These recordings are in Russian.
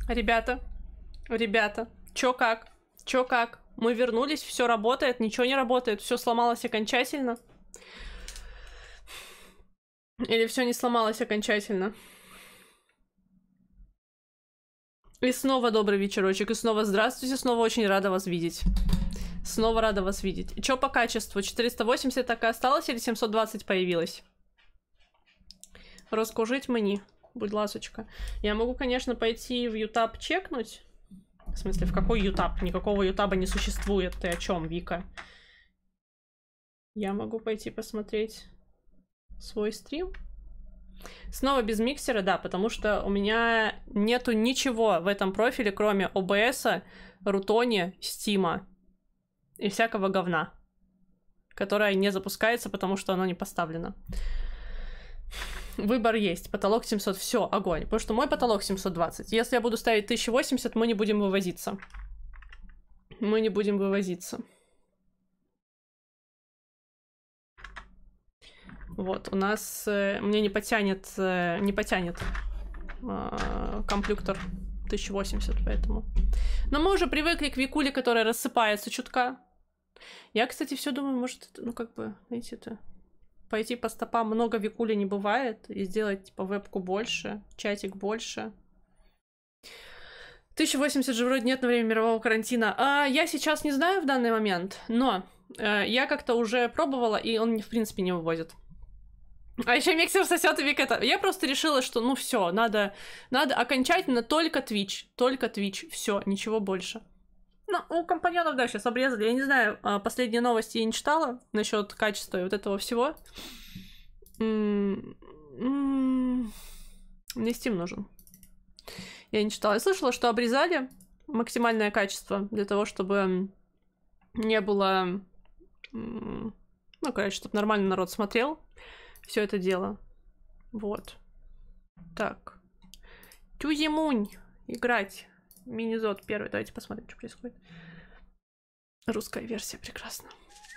Ребята, чё как? Чё как? Мы вернулись, все работает, ничего не работает, все сломалось окончательно. Или все не сломалось окончательно? И снова добрый вечерочек, и снова здравствуйте, снова очень рада вас видеть. Снова рада вас видеть. Чё по качеству? 480 так и осталось или 720 появилось? Розкажіть мені, будь ласочка. Я могу, конечно, пойти в Ютаб чекнуть. В смысле, в какой Ютаб? Никакого Ютаба не существует. Ты о чем, Вика? Я могу пойти посмотреть свой стрим. Снова без миксера, да, потому что у меня нету ничего в этом профиле, кроме OBS, Рутони, Стима и всякого говна, которое не запускается, потому что оно не поставлено. Выбор есть. Потолок 700. Все, огонь. Потому что мой потолок 720. Если я буду ставить 1080, мы не будем вывозиться. Мы не будем вывозиться. Вот, у нас... мне не потянет комплюктор 1080, поэтому... Но мы уже привыкли к Викуле, которая рассыпается чутка. Я, кстати, все думаю, может, ну, как бы, знаете, это... Пойти по стопам, много Викули не бывает, и сделать, типа, вебку больше, чатик больше. 1080 же вроде нет на время мирового карантина. Я сейчас не знаю в данный момент, но я как-то уже пробовала, и он, в принципе, не вывозит. А еще миксер сосет и это. Я просто решила, что, ну, все, надо окончательно только Twitch, все, ничего больше. Ну, у компаньонов, да, сейчас обрезали. Я не знаю, последние новости я не читала насчет качества и вот этого всего. Мне Steam нужен. Я не читала. Я слышала, что обрезали максимальное качество для того, чтобы не было... Ну, короче, чтобы нормально народ смотрел все это дело. Вот. Так. Тюзимунь. Играть. Мини-зод первый. Давайте посмотрим, что происходит. Русская версия, прекрасно.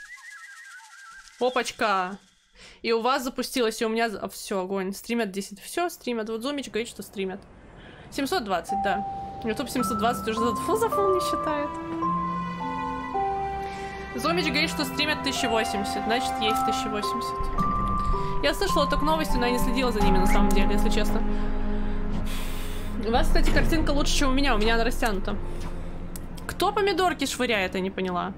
Опачка! И у вас запустилось, и у меня... Все, огонь. Стримят 10. Все, стримят. Вот Зумич говорит, что стримят. 720, да. YouTube 720 уже за фул не считает. Зумич говорит, что стримят 1080. Значит, есть 1080. Я слышала только новости, но я не следила за ними, на самом деле, если честно. У вас, кстати, картинка лучше, чем у меня она растянута. Кто помидорки швыряет, я не поняла.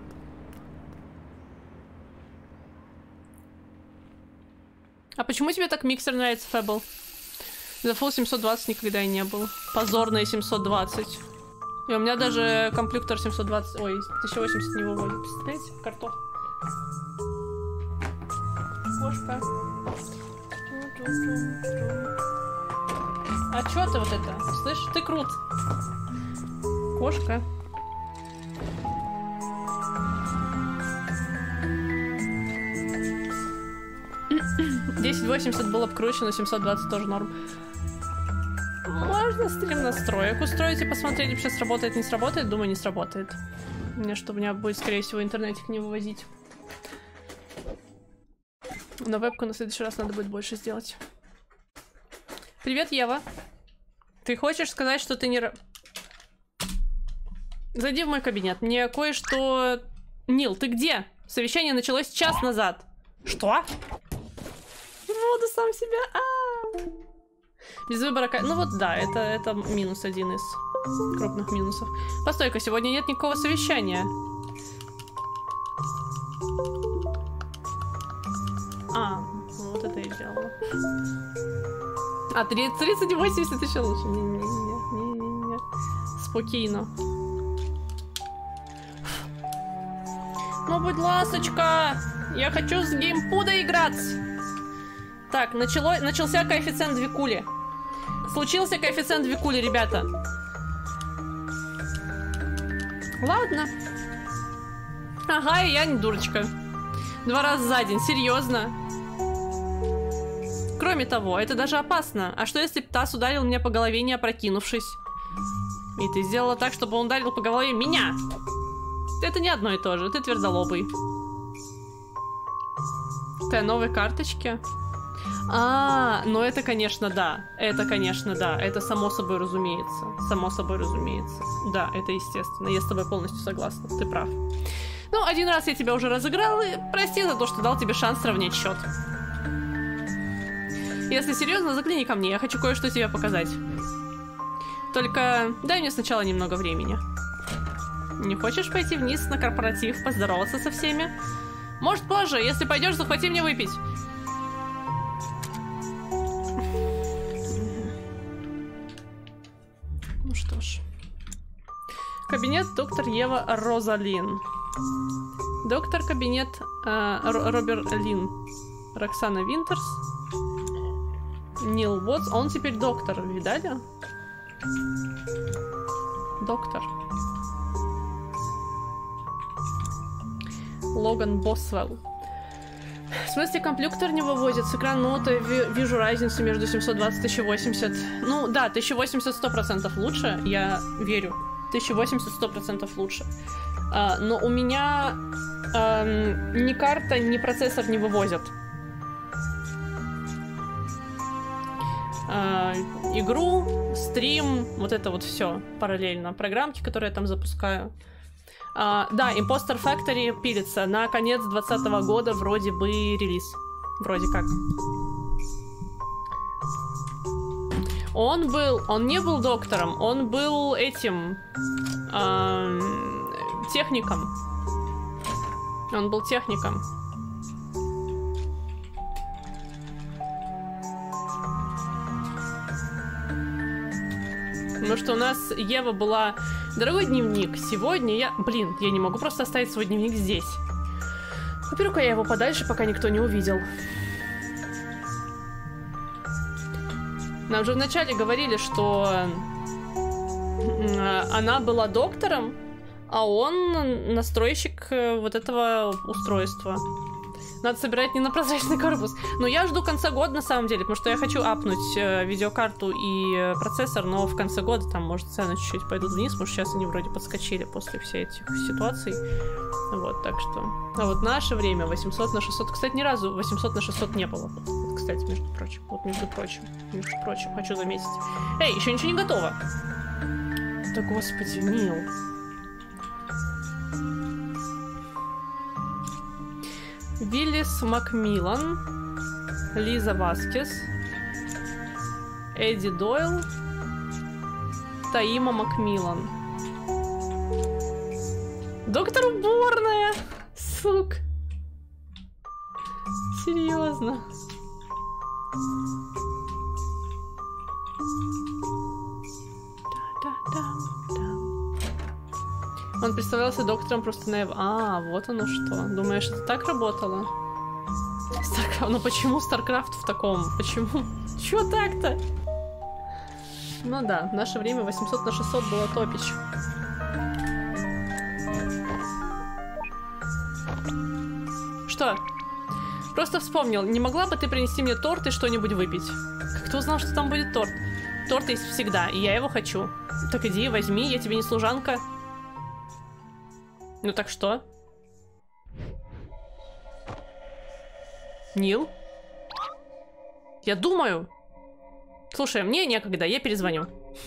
А почему тебе так миксер нравится, Фэбл? За Full 720 никогда и не был. Позорные 720. И у меня даже комплюктор 720... Ой, 1080 не выводит. Представляете? Картох. Кошка. А чё ты вот это? Слышь, ты крут. Кошка. $1080 было бы круче, но 720 тоже норм. Можно стрим настроек устроить и посмотреть, вообще сработает, не сработает. Думаю, не сработает. Мне, что у меня будет, скорее всего, интернетик не вывозить. На вебку на следующий раз надо будет больше сделать. Привет, Ева. Ты хочешь сказать, что ты не... Зайди в мой кабинет. Мне кое-что... Нил, ты где? Совещание началось час назад. Что? Воду сам себя. Без выбора... Ну вот да, это минус один из крупных минусов. Постой-ка, сегодня нет никакого совещания. Вот это я делала. 3080 еще лучше. Не. Спокойно. Ну, будь ласочка. Я хочу с геймпуда играть. Так, начался коэффициент Викули. Случился коэффициент Викули, ребята. Ладно. Ага, и я не дурочка. 2 раза за день, серьезно. Кроме того, это даже опасно. А что если Птас ударил меня по голове, не опрокинувшись? И ты сделала так, чтобы он ударил по голове меня. Это не одно и то же, ты твердолобый. Ты новые карточки? Ну это, конечно, да. Это, конечно, да. Это само собой разумеется. Само собой разумеется. Да, это естественно. Я с тобой полностью согласна. Ты прав. Ну, один раз я тебя уже разыграл, и прости за то, что дал тебе шанс сравнять счет. Если серьезно, загляни ко мне. Я хочу кое-что тебе показать. Только дай мне сначала немного времени. Не хочешь пойти вниз на корпоратив, поздороваться со всеми? Может, позже. Если пойдешь, захвати мне выпить. Ну что ж. Кабинет доктор Ева Розалин. Доктор кабинет Роберт Лин. Роксана Винтерс. Нил Уотс. Он теперь доктор. Видали? Доктор. Логан Босвелл. В смысле, компьютер не выводит с экрана ноута, вижу разницу между 720 и 1080. Ну да, 1080 100% лучше, я верю. 1080 100% лучше. Но у меня ни карта, ни процессор не вывозят. Игру, стрим, вот это вот все параллельно. Программки, которые я там запускаю. Да, Imposter Factory пилится. На конец 2020 года вроде бы релиз. Вроде как. Он не был доктором, он был этим техником. Он был техником. Потому что у нас Ева была... Дорогой дневник, сегодня я... Блин, я не могу просто оставить свой дневник здесь. Уберу-ка я его подальше, пока никто не увидел. Нам же вначале говорили, что она была доктором, а он настройщик вот этого устройства. Надо собирать не на прозрачный корпус. Но я жду конца года, на самом деле, потому что я хочу апнуть видеокарту и процессор, но в конце года там, может, цены чуть-чуть пойдут вниз, потому что сейчас они вроде подскочили после всех этих ситуаций. Вот, так что... А вот наше время 800 на 600... Кстати, ни разу 800 на 600 не было. Вот, кстати, между прочим. Вот, между прочим, хочу заметить. Эй, еще ничего не готово. Да, господи, Нил. Виллис Макмиллан, Лиза Васкес, Эдди Дойл, Таима Макмиллан. Доктор уборная! Сука. Серьезно. Он представлялся доктором просто на... А, вот оно что. Думаешь, это так работало? Старкрафт... Ну почему Старкрафт в таком? Почему? Чего так-то? Ну да, в наше время 800 на 600 было топич. Что? Просто вспомнил. Не могла бы ты принести мне торт и что-нибудь выпить? Как ты узнал, что там будет торт? Торт есть всегда, и я его хочу. Так иди, возьми, я тебе не служанка. Ну так что? Нил? Я думаю. Слушай, мне некогда, я перезвоню.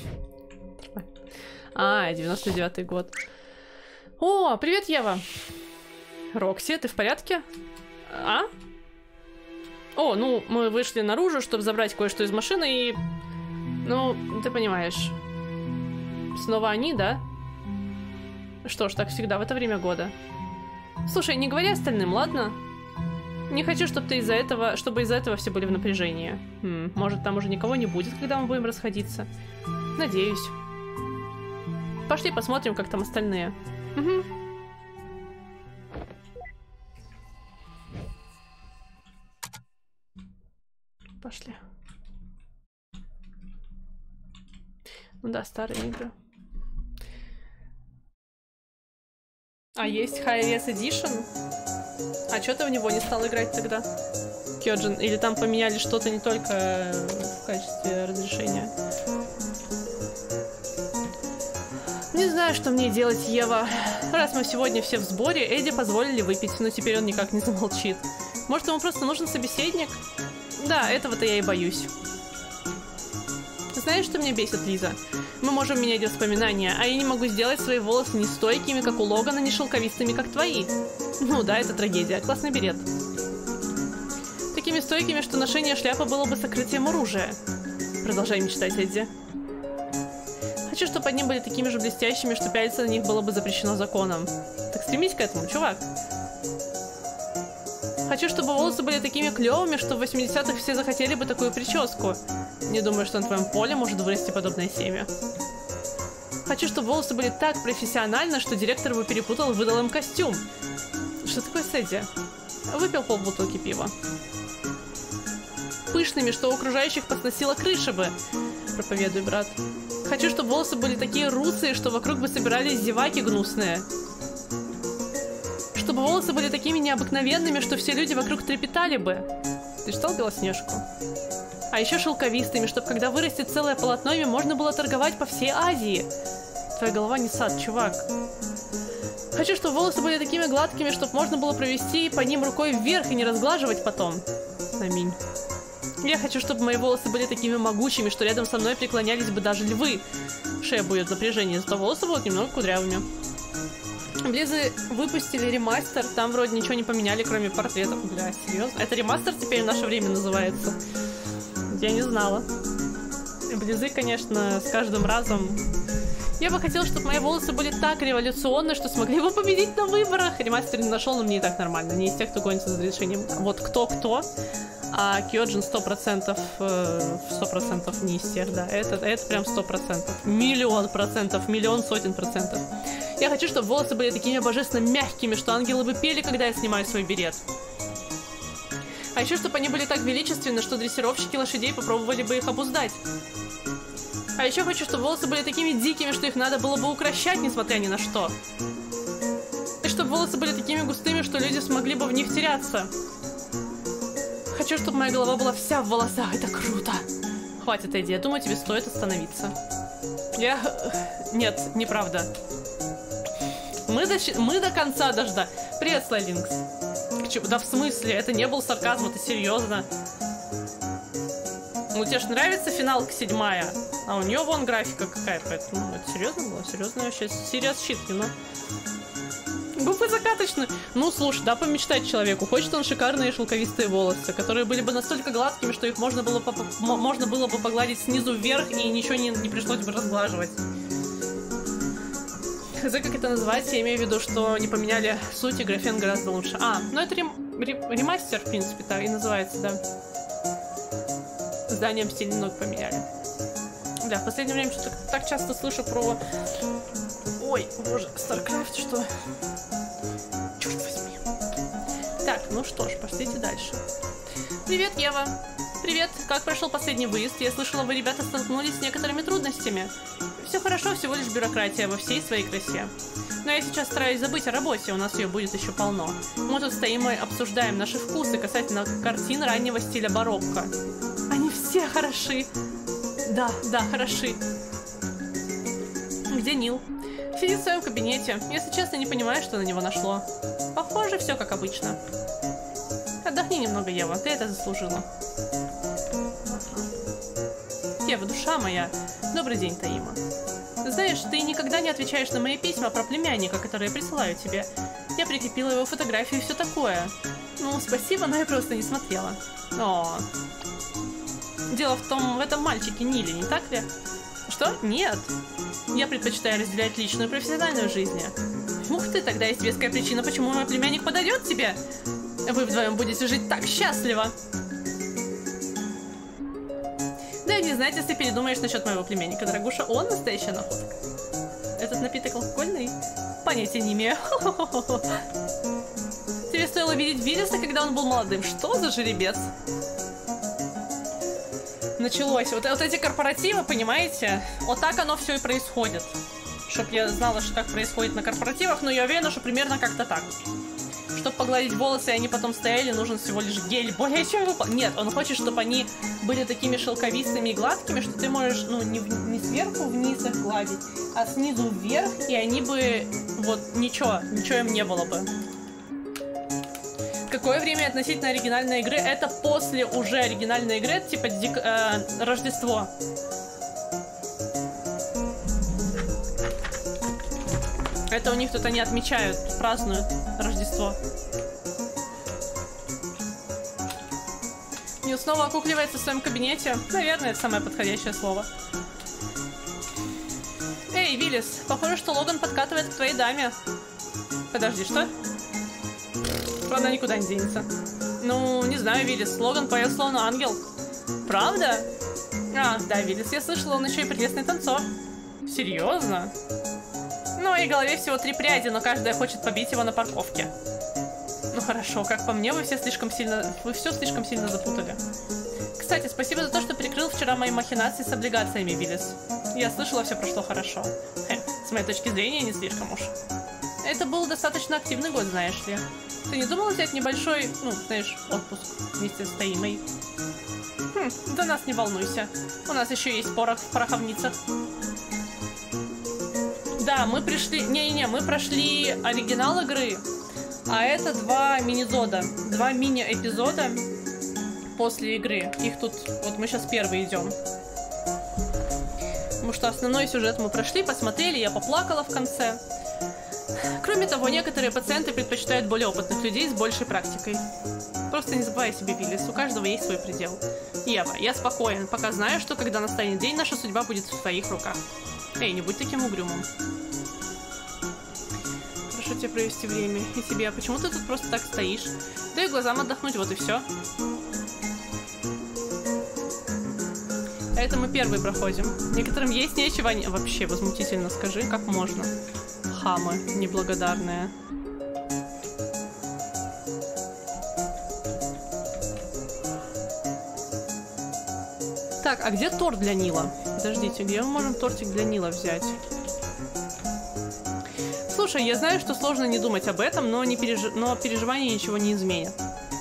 99-й год. О, привет, Ева. Рокси, ты в порядке? А? О, ну, мы вышли наружу, чтобы забрать кое-что из машины и... Ну, ты понимаешь. Снова они, да? Что ж, так всегда в это время года. Слушай, не говори остальным, ладно? Не хочу, чтобы ты из-за этого, все были в напряжении. Может, там уже никого не будет, когда мы будем расходиться. Надеюсь. Пошли посмотрим, как там остальные. Угу. Пошли. Ну да, старые игры. А есть High-Res Edition? А чё ты в него не стал играть тогда? Кёджин? Или там поменяли что-то не только в качестве разрешения? Не знаю, что мне делать, Ева. Раз мы сегодня все в сборе, Эдди позволили выпить, но теперь он никак не замолчит. Может, ему просто нужен собеседник? Да, этого-то я и боюсь. Знаешь, что меня бесит, Лиза? Мы можем менять воспоминания, а я не могу сделать свои волосы не стойкими, как у Логана, не шелковистыми, как твои. Ну да, это трагедия. Классный берет. Такими стойкими, что ношение шляпы было бы сокрытием оружия. Продолжай мечтать, Эдди. Хочу, чтобы они были такими же блестящими, что пялиться на них было бы запрещено законом. Так стремись к этому, чувак. Хочу, чтобы волосы были такими клевыми, что в 80-х все захотели бы такую прическу. Не думаю, что на твоем поле может вырасти подобное семя. Хочу, чтобы волосы были так профессионально, что директор бы перепутал и выдал им костюм. Что такое с Эдди? Выпил полбутылки пива. Пышными, что у окружающих посносило крыши бы. Проповедуй, брат. Хочу, чтобы волосы были такие русые, что вокруг бы собирались зеваки гнусные. Чтобы волосы были такими необыкновенными, что все люди вокруг трепетали бы. Ты читал Белоснежку? А еще шелковистыми, чтобы когда вырастет целое полотно, ими можно было торговать по всей Азии. Твоя голова не сад, чувак. Хочу, чтобы волосы были такими гладкими, чтобы можно было провести по ним рукой вверх и не разглаживать потом. Аминь. Я хочу, чтобы мои волосы были такими могучими, что рядом со мной преклонялись бы даже львы. Шея будет в напряжении, зато волосы будут немного кудрявыми. Близы выпустили ремастер, там вроде ничего не поменяли, кроме портретов. Бля, серьезно? Это ремастер теперь в наше время называется? Я не знала. Близы, конечно, с каждым разом... Я бы хотела, чтобы мои волосы были так революционны, что смогли бы победить на выборах. Ремастер не нашел, но мне и так нормально. Не из тех, кто гонится за решением. Вот кто-кто. А Кёджин 100% не из тех, да. Это прям 100%. Миллион процентов. Миллион сотен процентов. Я хочу, чтобы волосы были такими божественно мягкими, что ангелы бы пели, когда я снимаю свой берет. А еще, чтобы они были так величественны, что дрессировщики лошадей попробовали бы их обуздать. А еще хочу, чтобы волосы были такими дикими, что их надо было бы укращать, несмотря ни на что. И чтобы волосы были такими густыми, что люди смогли бы в них теряться. Хочу, чтобы моя голова была вся в волосах. Это круто. Хватит, Эдди, я думаю, тебе стоит остановиться. Нет, неправда. Мы до конца дожда. Привет, Слайлинкс. Да в смысле? Это не был сарказм, это серьезно. Ну, тебе же нравится финалка 7-я? А у нее вон графика какая, поэтому это серьезно было? Серьезно вообще? Serious shit, you know? Губы закаточные. Ну, слушай, да, помечтать человеку. Хочет он шикарные шелковистые волосы, которые были бы настолько гладкими, что их можно было бы погладить снизу вверх, и ничего не пришлось бы разглаживать. Хз, как это называется, я имею в виду, что не поменяли суть, и графен гораздо лучше. Ну это ремастер, в принципе, так и называется, да. Зданием стиль немного поменяли. Бля, в последнее время что-то так часто слышу про... Ой, боже, StarCraft, что... Черт возьми. Так, ну что ж, пошлите дальше. Привет, Ева. Привет, как прошел последний выезд? Я слышала, вы, ребята, столкнулись с некоторыми трудностями. Все хорошо, всего лишь бюрократия во всей своей красе. Но я сейчас стараюсь забыть о работе, у нас ее будет еще полно. Мы тут стоим и обсуждаем наши вкусы касательно картин раннего стиля барокко. Они все хороши. Да, хороши. Где Нил? Сидит в своем кабинете. Если честно, не понимаю, что на него нашло. Похоже, все как обычно. Отдохни немного, Ева, ты это заслужила. Ева, душа моя. Добрый день, Таима. Знаешь, ты никогда не отвечаешь на мои письма про племянника, которые я присылаю тебе. Я прикрепила его фотографию и все такое. Ну, спасибо, но я просто не смотрела. О. Дело в этом мальчике Ниле, не так ли? Что? Нет. Я предпочитаю разделять личную и профессиональную жизни. Ух ты, тогда есть веская причина, почему мой племянник подойдет тебе. Вы вдвоем будете жить так счастливо. Дай мне знать, если передумаешь насчет моего племянника, дорогуша. Он настоящая находка. Этот напиток алкогольный? Понятия не имею. Тебе стоило видеть Виллиса, когда он был молодым. Что за жеребец? Началось. Вот эти корпоративы, понимаете? Вот так оно все и происходит. Чтоб я знала, что как происходит на корпоративах, но я уверена, что примерно как-то так. Чтобы погладить волосы, и они потом стояли, нужен всего лишь гель. Более чем выполнить. Нет, он хочет, чтобы они были такими шелковистыми и гладкими, что ты можешь, ну, не сверху вниз их гладить, а снизу вверх, и они бы, вот, ничего им не было бы. Какое время относительно оригинальной игры? Это после уже оригинальной игры, это типа Рождество. Это у них тут они отмечают, празднуют Рождество. Нил снова окукливается в своем кабинете. Наверное, это самое подходящее слово. Эй, Виллис, похоже, что Логан подкатывает к твоей даме. Подожди, что? Она никуда не денется. Ну, не знаю, Виллис. Логан поет словно ангел. Правда? А, да, Виллис, я слышала, он еще и прелестный танцор. Серьезно? Ну, в моей голове всего 3 пряди, но каждая хочет побить его на парковке. Ну хорошо, как по мне, вы все слишком сильно запутали. Кстати, спасибо за то, что прикрыл вчера мои махинации с облигациями, Виллис. Я слышала, все прошло хорошо. С моей точки зрения, не слишком уж. Это был достаточно активный год, знаешь ли. Ты не думал взять небольшой, ну, знаешь, отпуск вместе с Таимой? Да нас не волнуйся. У нас еще есть порох в пороховницах. Да, мы пришли... Не-не-не, мы прошли оригинал игры. А это 2 мини-зода. 2 мини-эпизода после игры. Их тут... Вот мы сейчас первый идем. Потому что основной сюжет мы прошли, посмотрели, я поплакала в конце. Кроме того, некоторые пациенты предпочитают более опытных людей с большей практикой. Просто не забывай себе, Виллис, у каждого есть свой предел. Ева, я спокоен, пока знаю, что когда настанет день, наша судьба будет в твоих руках. Эй, не будь таким угрюмым. Прошу тебя провести время. И тебе, а почему ты тут просто так стоишь? Дай глазам отдохнуть, вот и все. Это мы первый проходим. Некоторым есть нечего... Вообще, возмутительно скажи, как можно. Хамы неблагодарные. Так, а где торт для Нила? Подождите, где мы можем тортик для Нила взять? Слушай, я знаю, что сложно не думать об этом, но переживания ничего не изменят.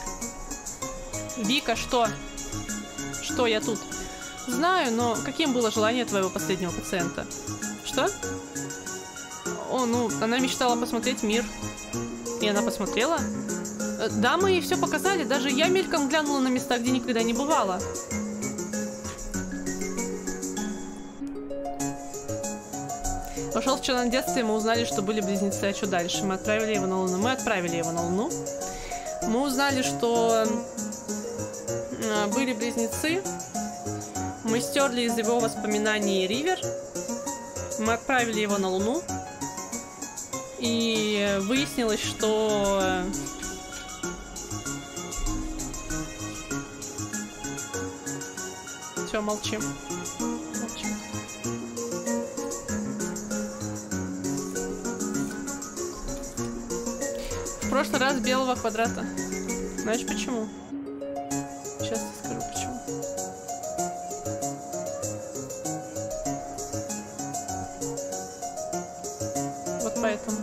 Вика, что? Что я тут? Знаю, но каким было желание твоего последнего пациента? Что? О, ну, она мечтала посмотреть мир. И она посмотрела? Да, мы ей все показали. Даже я мельком глянула на места, где никогда не бывала. Пошел вчера на детстве, мы узнали, что были близнецы. А что дальше? Мы отправили его на Луну. Мы узнали, что были близнецы. Мы стерли из его воспоминаний Ривер. Мы отправили его на Луну. И выяснилось, что... Все, молчим. Молчим. В прошлый раз белого квадрата. Знаешь почему? Сейчас я скажу почему. Вот поэтому.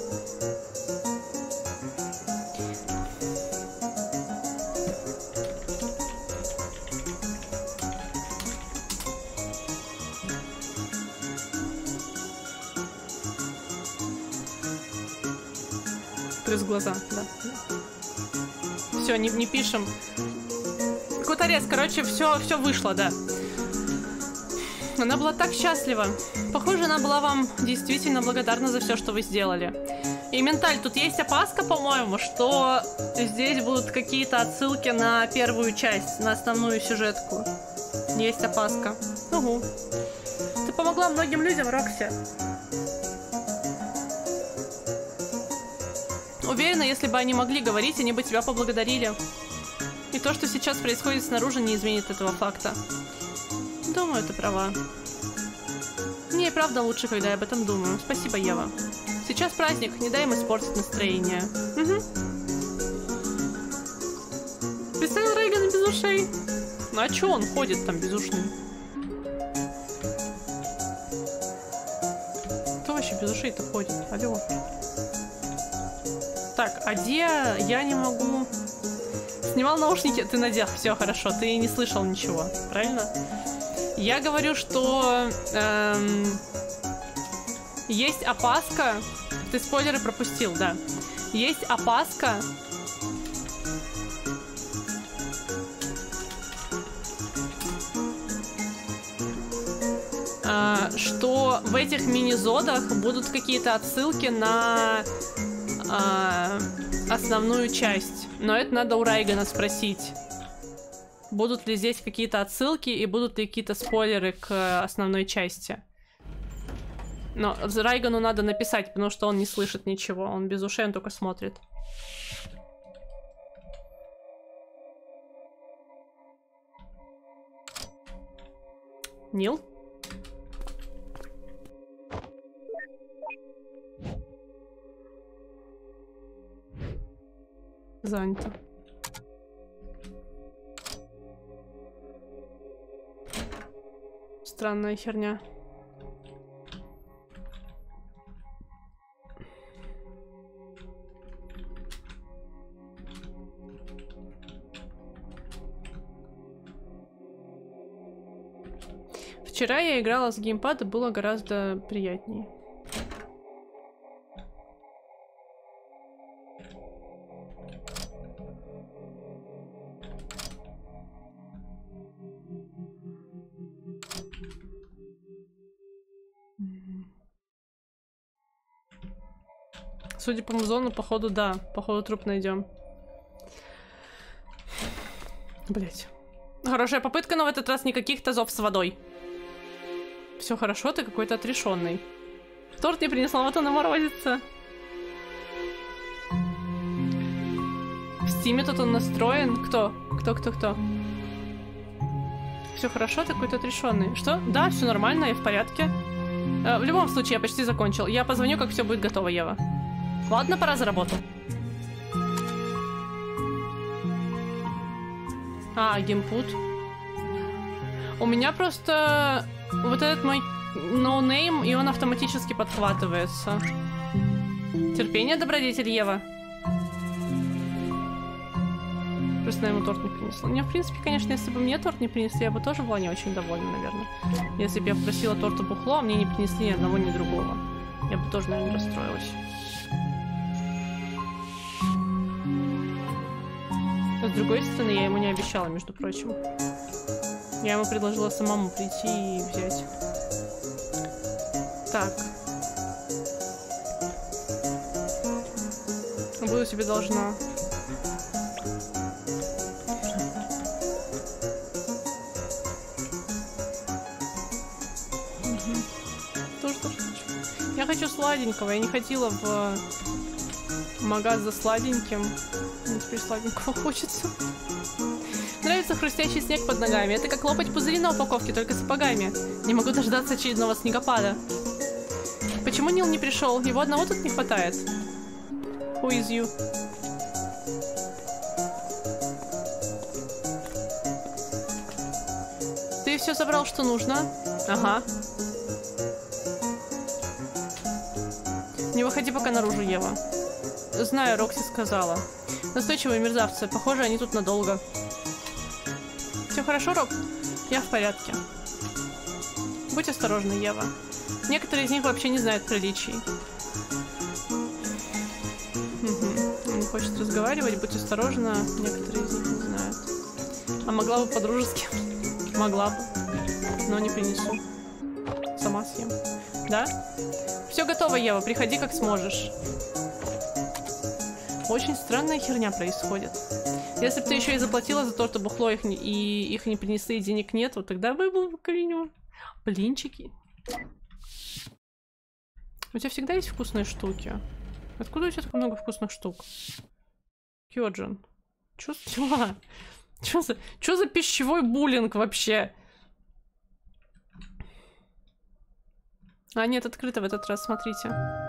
С глаза, да. Все, не пишем. Кутарец, короче, все вышло, да. Она была так счастлива. Похоже, она была вам действительно благодарна за все, что вы сделали. И Менталь, тут есть опаска, по-моему, что здесь будут какие-то отсылки на первую часть, на основную сюжетку. Есть опаска. Угу. Ты помогла многим людям, Рокси. Уверена, если бы они могли говорить, они бы тебя поблагодарили. И то, что сейчас происходит снаружи, не изменит этого факта. Думаю, ты права. Мне и правда лучше, когда я об этом думаю. Спасибо, Ева. Сейчас праздник, не дай им испортить настроение. Угу. Представил Рейгана без ушей? Ну а чё он ходит там безушный? Кто вообще без ушей-то ходит? Алло. Так, а где я не могу... Снимал наушники, ты надел, все хорошо, ты не слышал ничего, правильно? Я говорю, что есть опаска... Ты спойлеры пропустил, да. Есть опаска что в этих мини-зодах будут какие-то отсылки на основную часть. Но это надо у Райгана спросить. Будут ли здесь какие-то отсылки и будут ли какие-то спойлеры к основной части. Но Райгану надо написать, потому что он не слышит ничего. Он без ушей, он только смотрит. Нил? Занято. Странная херня. Вчера я играла с геймпада, было гораздо приятнее. Судя по музону, походу, да. Походу, труп найдем. Блять. Хорошая попытка, но в этот раз никаких тазов с водой. Все хорошо, ты какой-то отрешенный. Торт не принесла, вот он и морозится. В стиме тут он настроен. Кто? Кто? Все хорошо, ты какой-то отрешенный. Что? Да, все нормально, я в порядке. В любом случае, я почти закончил. Я позвоню, как все будет готово, Ева. Ладно, пора за работу. Геймпут. У меня просто вот этот мой ноунейм, и он автоматически подхватывается. Терпение, добродетель, Ева. Просто я ему торт не принесла. Мне, в принципе, конечно, если бы мне торт не принесли, я бы тоже была не очень довольна, наверное. Если бы я попросила торта бухло, а мне не принесли ни одного, ни другого. Я бы тоже, наверное, расстроилась. Но, с другой стороны, я ему не обещала, между прочим. Я ему предложила самому прийти и взять. Так. Буду тебе должна. Тоже хочу. Я хочу сладенького. Я не ходила в магаз за сладеньким. Мне теперь сладенького хочется. Нравится хрустящий снег под ногами. Это как лопать пузыри на упаковке, только сапогами. Не могу дождаться очередного снегопада. Почему Нил не пришел? Его одного тут не хватает. Who is you? Ты все забрал, что нужно? Ага. Не выходи пока наружу, Ева. Знаю, Рокси сказала. Настойчивые мерзавцы. Похоже, они тут надолго. Все хорошо, Рок? Я в порядке. Будь осторожна, Ева. Некоторые из них вообще не знают приличий. Он не хочет разговаривать, будь осторожна. Некоторые из них не знают. А могла бы по-дружески? Могла бы. Но не принесу. Сама съем. Да? Все готово, Ева. Приходи, как сможешь. Очень странная херня происходит. Если бы ты еще и заплатила за то, что бухло их не принесли, и денег нет, вот тогда бы был как минимум. Блинчики. У тебя всегда есть вкусные штуки? Откуда у тебя так много вкусных штук? Кёджин. Чё за дела? Чё за пищевой буллинг вообще? А, нет, открыто в этот раз, смотрите.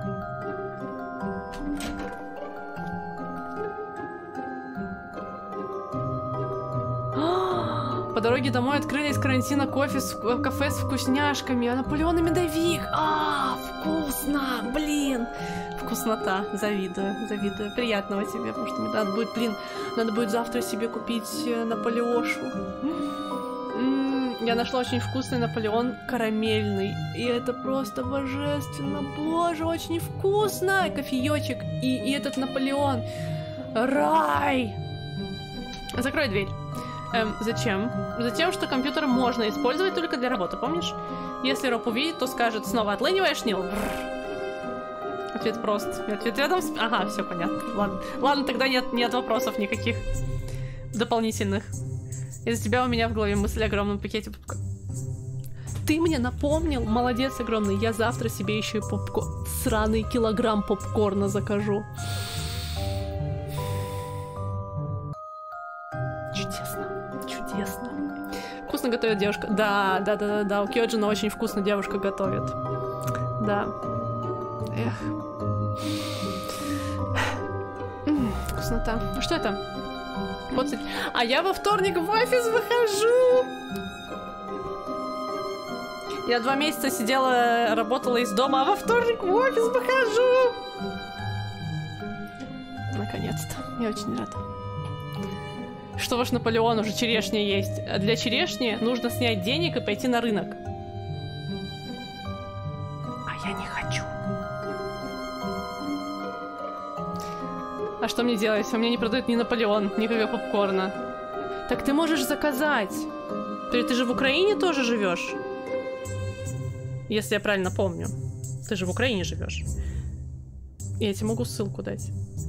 По дороге домой открыли из карантина кафе с вкусняшками, а Наполеон и медовик. Вкусно! Блин! Вкуснота. Завидую. Приятного тебе, потому что мне надо будет завтра себе купить Наполеошу. Я нашла очень вкусный Наполеон карамельный. И это просто божественно. Боже, очень вкусно! Кофеечек и этот Наполеон. Рай! Закрой дверь. Зачем? Затем, что компьютер можно использовать только для работы, помнишь? Если Роб увидит, то скажет, снова отлыниваешь, Нил? Ответ прост. Ответ рядом с... Ага, все понятно. Ладно. Ладно, тогда нет вопросов никаких дополнительных. Из-за тебя у меня в голове мысль о огромном пакете попкорна. Ты мне напомнил? Молодец огромный. Я завтра себе еще и попкорн... Сраный килограмм попкорна закажу. Чудесно. Чудесно. Вкусно готовит девушка. Да. У Кёджина очень вкусно девушка готовит. Да. Эх. Вкуснота. Что это? Вот. А я во вторник в офис выхожу. Я 2 месяца сидела, работала из дома, а во вторник в офис выхожу. Наконец-то. Я очень рада. Что ваш Наполеон? Уже черешня есть. А для черешни нужно снять денег и пойти на рынок. А я не хочу. А что мне делать? У меня не продают ни Наполеон, ни попкорна. Так ты можешь заказать. Ты же в Украине тоже живешь? Если я правильно помню. Ты же в Украине живешь. Я тебе могу ссылку дать.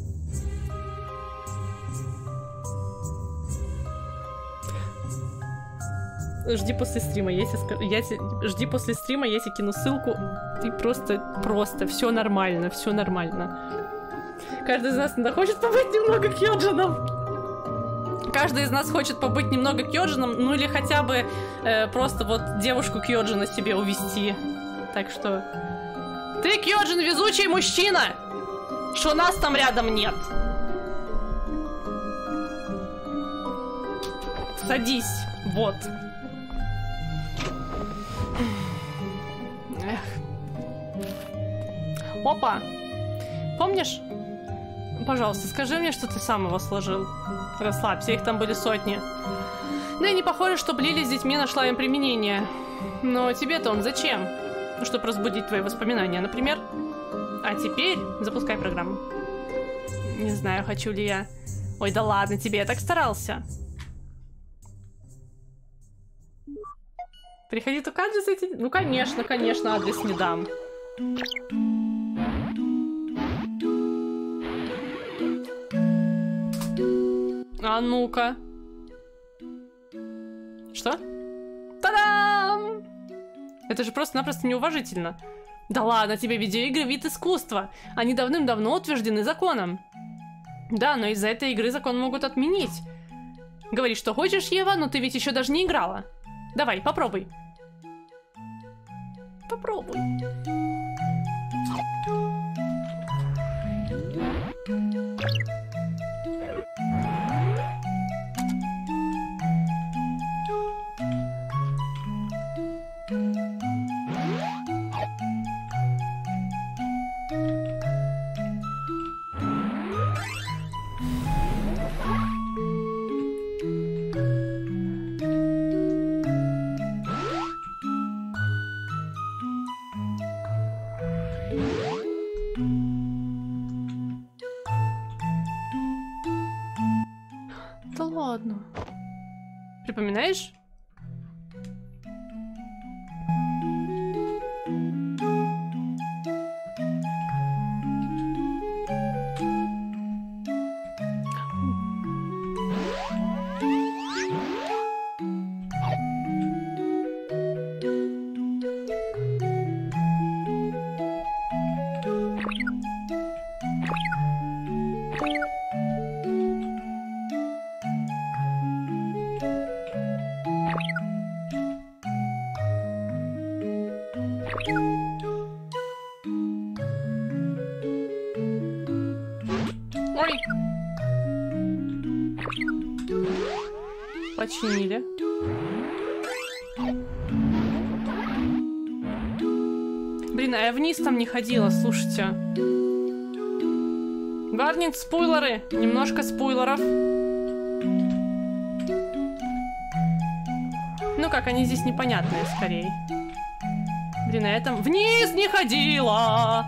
Жди после стрима, жди после стрима, я тебе кину ссылку. И просто все нормально, все нормально. Каждый из нас хочет побыть немного Кёджином. Каждый из нас хочет побыть немного Кёджином, ну или хотя бы просто вот девушку Кёджина себе увести. Так что... Ты, Кёджин, везучий мужчина! Что нас там рядом нет. Садись, вот. Эх. Опа! Помнишь? Пожалуйста, скажи мне, что ты сам его сложил. Расслабься, их там были сотни. Да и не похоже, что Лили с детьми нашла им применение. Но тебе-то он зачем? Чтобы разбудить твои воспоминания, например. А теперь запускай программу. Не знаю, хочу ли я. Ой, да ладно тебе, я так старался. Приходи только адрес эти... Ну, конечно, адрес не дам. А ну-ка. Что? Та-дам! Это же просто-напросто неуважительно. Да ладно тебе, видеоигры — вид искусства. Они давным-давно утверждены законом. Да, но из-за этой игры закон могут отменить. Говори, что хочешь, Ева, но ты ведь еще даже не играла. Давай, попробуй. Попробуй. Да ладно. Припоминаешь? Ой! Починили. Блин, а я вниз там не ходила, слушайте. Гарнинг, спойлеры. Немножко спойлеров. Ну как, они здесь непонятные, скорее. Блин, а я там вниз не ходила.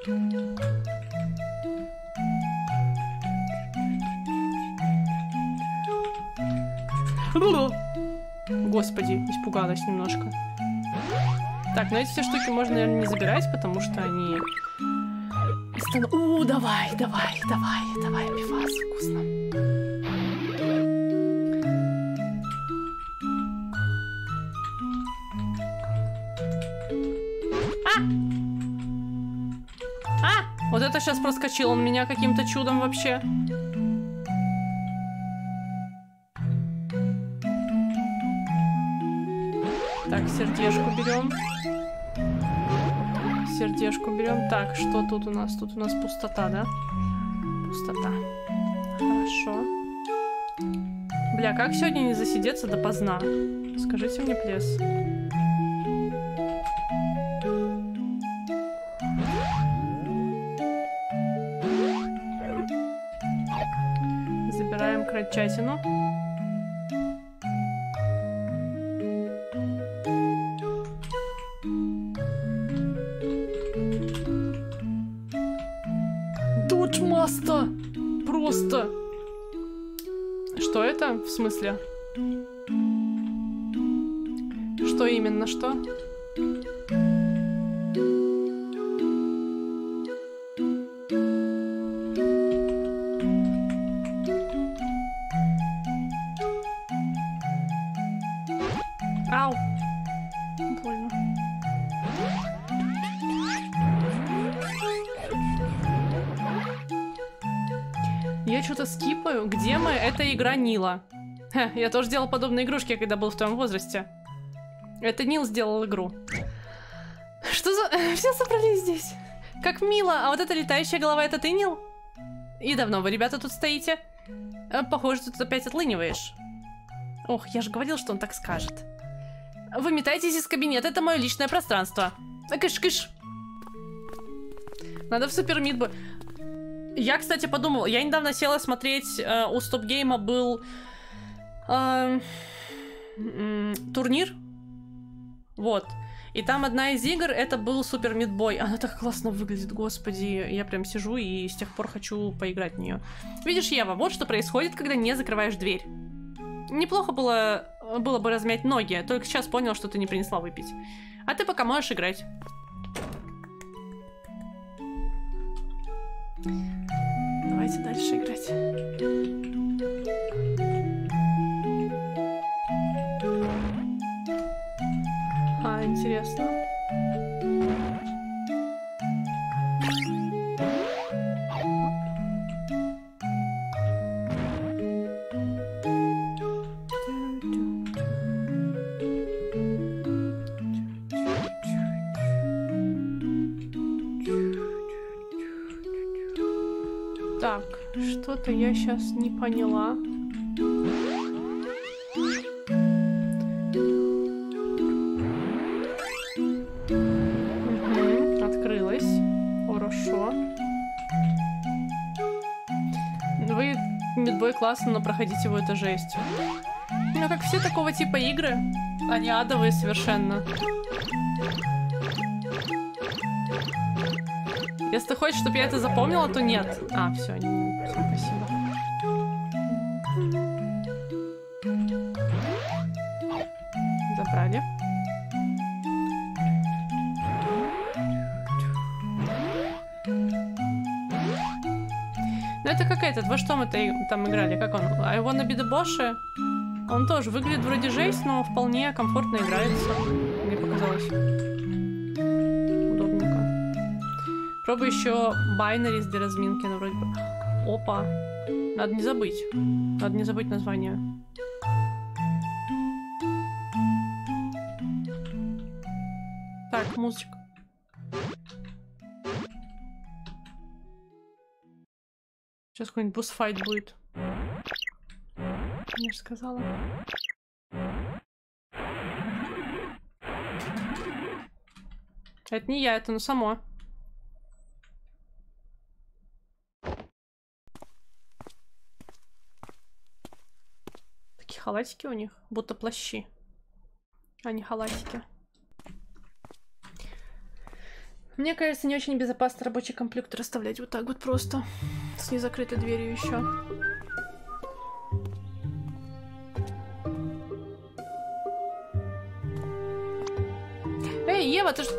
Господи, испугалась немножко. Так, ну эти все штуки можно, наверное, не забирать, потому что они... давай, пивас, вкусно. Вот это сейчас проскочил он меня каким-то чудом вообще. Так, сердечку берем. Сердечку берем. Так, что тут у нас? Тут у нас пустота, да? Пустота. Хорошо. Бля, как сегодня не засидеться допоздна? Скажите мне, плес. Забираем крольчатину. Доджмаста! Просто! Что это? В смысле? Что именно? Что? Ау! Больно. Я что-то скипаю. Где мы? Это игра Нила. Ха, я тоже делал подобные игрушки, когда был в твоем возрасте. Это Нил сделал игру. Что за... Все собрались здесь. Как мило. А вот эта летающая голова, это ты, Нил? И давно вы, ребята, тут стоите? Похоже, ты тут опять отлыниваешь. Ох, я же говорил, что он так скажет. Вы метаетесь из кабинета, это мое личное пространство. Кыш-кыш. Надо в Супер Мит Бой. Я, кстати, подумала, я недавно села смотреть, у Стоп-Гейма был турнир. Вот. И там одна из игр, это был Супер Мит Бой. Она так классно выглядит, господи. Я прям сижу и с тех пор хочу поиграть в нее. Видишь, Ева, вот что происходит, когда не закрываешь дверь. Неплохо было бы размять ноги, только сейчас понял, что ты не принесла выпить. А ты пока можешь играть. Давайте дальше играть. Интересно. Так, что-то я сейчас не поняла. Открылась. Хорошо. Вы мидбой классно, но проходить его это жесть. Ну, как все такого типа игры, они адовые совершенно. Если ты хочешь, чтобы я это запомнила, то нет. А, все, спасибо. Забрали. Ну это как этот, во что мы там играли, как он? I Wanna Be The Boss? Он тоже выглядит вроде жесть, но вполне комфортно играется. Мне показалось. Пробую еще Binaries для разминки, но вроде бы... Опа. Надо не забыть. Надо не забыть название. Так, музычка. Сейчас какой-нибудь босс-файт будет. Я же сказала. Это не я, это ну само. Халатики у них, будто плащи, а не халатики. Мне кажется, не очень безопасно рабочий компьютер оставлять вот так вот просто. С незакрытой дверью еще. Эй, Ева, ты ж...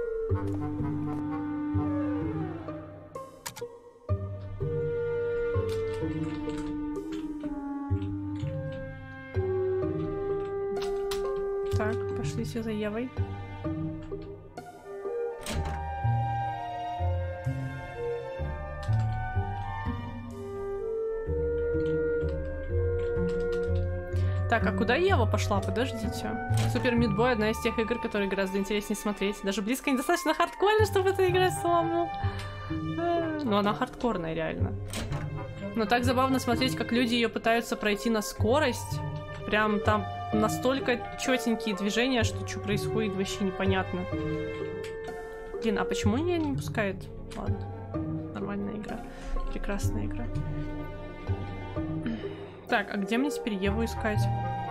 Так, пошли все за Евой. Так, а куда Ева пошла? Подождите. Супер Мид Бой — одна из тех игр, которые гораздо интереснее смотреть. Даже близко недостаточно хардкорно, чтобы это играть самому. Но она хардкорная, реально. Но так забавно смотреть, как люди ее пытаются пройти на скорость. Прям там настолько четенькие движения, что происходит, вообще непонятно. Блин, а почему меня не пускает? Ладно. Нормальная игра. Прекрасная игра. Так, а где мне теперь Еву искать?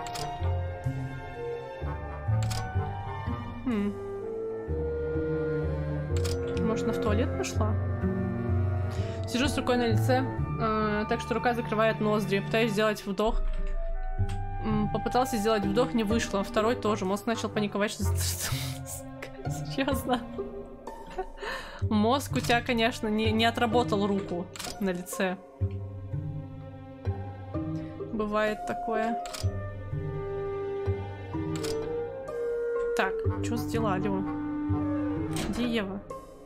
Может, она в туалет пошла? Сижу с рукой на лице, так что рука закрывает ноздри. Пытаюсь сделать вдох. Попытался сделать вдох, не вышло. Второй тоже. Мозг начал паниковать, что... Серьезно? Мозг у тебя, конечно, не отработал руку на лице. Бывает такое. Так, что сделали? Где Ева?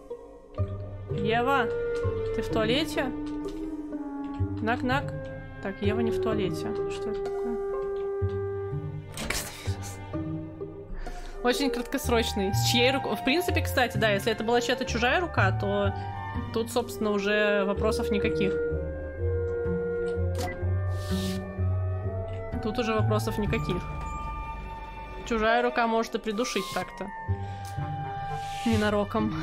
Ева, ты в туалете? Нак-нак. Так, Ева не в туалете. Что это такое? Коронавирус. Очень краткосрочный. С чьей рукой? В принципе, кстати, да, если это была чья-то чужая рука, то тут, собственно, уже вопросов никаких. Тут уже вопросов никаких. Чужая рука может и придушить так-то. Ненароком.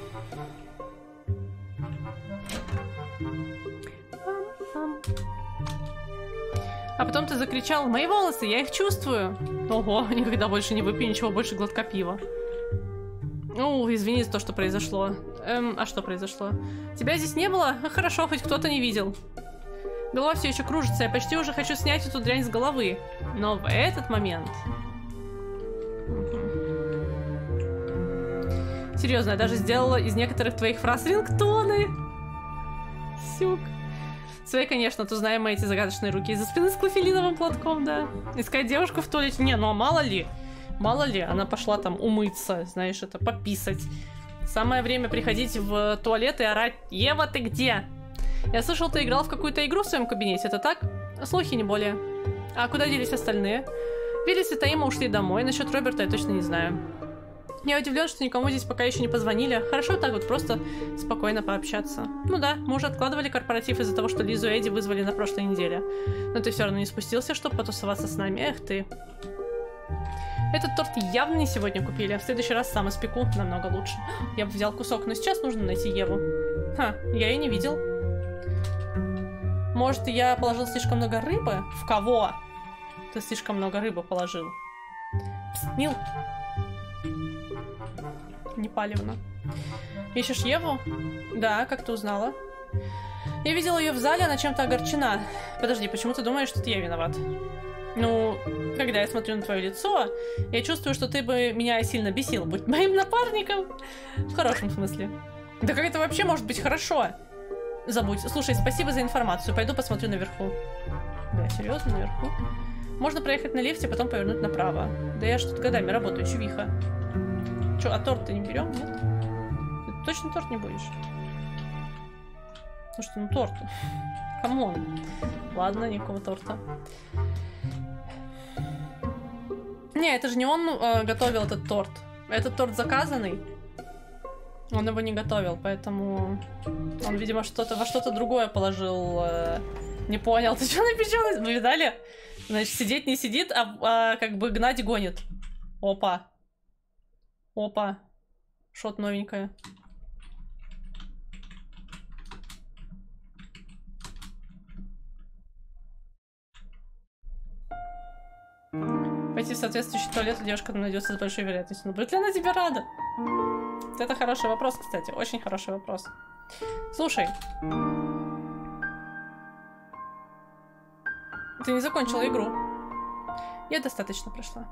А потом ты закричал: «Мои волосы, я их чувствую!» Ого, никогда больше не выпью ничего больше глотка пива. Ну, извини за то, что произошло. А что произошло? Тебя здесь не было? Хорошо, хоть кто-то не видел. Голова все еще кружится, я почти уже хочу снять эту дрянь с головы. Но в этот момент... Серьезно, я даже сделала из некоторых твоих фраз рингтоны. Сюк. Свои, конечно, то знаем мы эти загадочные руки из-за спины с клофелиновым платком, да. Искать девушку в туалете. Не, ну а мало ли. Мало ли, она пошла там умыться, знаешь, это пописать. Самое время приходить в туалет и орать: «Ева, ты где?» Я слышал, ты играл в какую-то игру в своем кабинете, это так? Слухи, не более. А куда делись остальные? Виллис и Таима ушли домой, насчет Роберта я точно не знаю. Я удивлен, что никому здесь пока еще не позвонили. Хорошо так вот просто спокойно пообщаться. Ну да, мы уже откладывали корпоратив из-за того, что Лизу и Эдди вызвали на прошлой неделе. Но ты все равно не спустился, чтобы потусоваться с нами. Эх ты. Этот торт явно не сегодня купили. В следующий раз сам испеку, намного лучше. Я бы взял кусок, но сейчас нужно найти Еву. Ха, я ее не видел. Может, я положил слишком много рыбы? В кого? Ты слишком много рыбы положил. Пс, Мил. Непалевно. Ищешь Еву? Да, как ты узнала? Я видела ее в зале, она чем-то огорчена. Подожди, почему ты думаешь, что это я виноват? Ну, когда я смотрю на твое лицо, я чувствую, что ты бы меня сильно бесил. Будь моим напарником. В хорошем смысле. Да как это вообще может быть хорошо? Забудь. Слушай, спасибо за информацию. Пойду посмотрю наверху. Да, серьезно, наверху? Можно проехать на лифте, потом повернуть направо. Да я ж тут годами работаю, чувиха. Че, а торт ты не берем, нет? Ты точно торт не будешь? Ну что, ну торт. Камон. Ладно, никакого торта. Не, это же не он готовил этот торт. Этот торт заказанный. Он его не готовил, поэтому он, видимо, что-то во что-то другое положил. Не понял. Ты что напечалась? Вы видали? Значит, сидеть не сидит, а как бы гнать гонит. Опа. Опа. Что-то новенькое. Пойти в соответствующий туалет, девушка найдется с большой вероятностью. Но будет ли она тебе рада? Это хороший вопрос, кстати. Очень хороший вопрос. Слушай. Ты не закончила игру. Я достаточно прошла.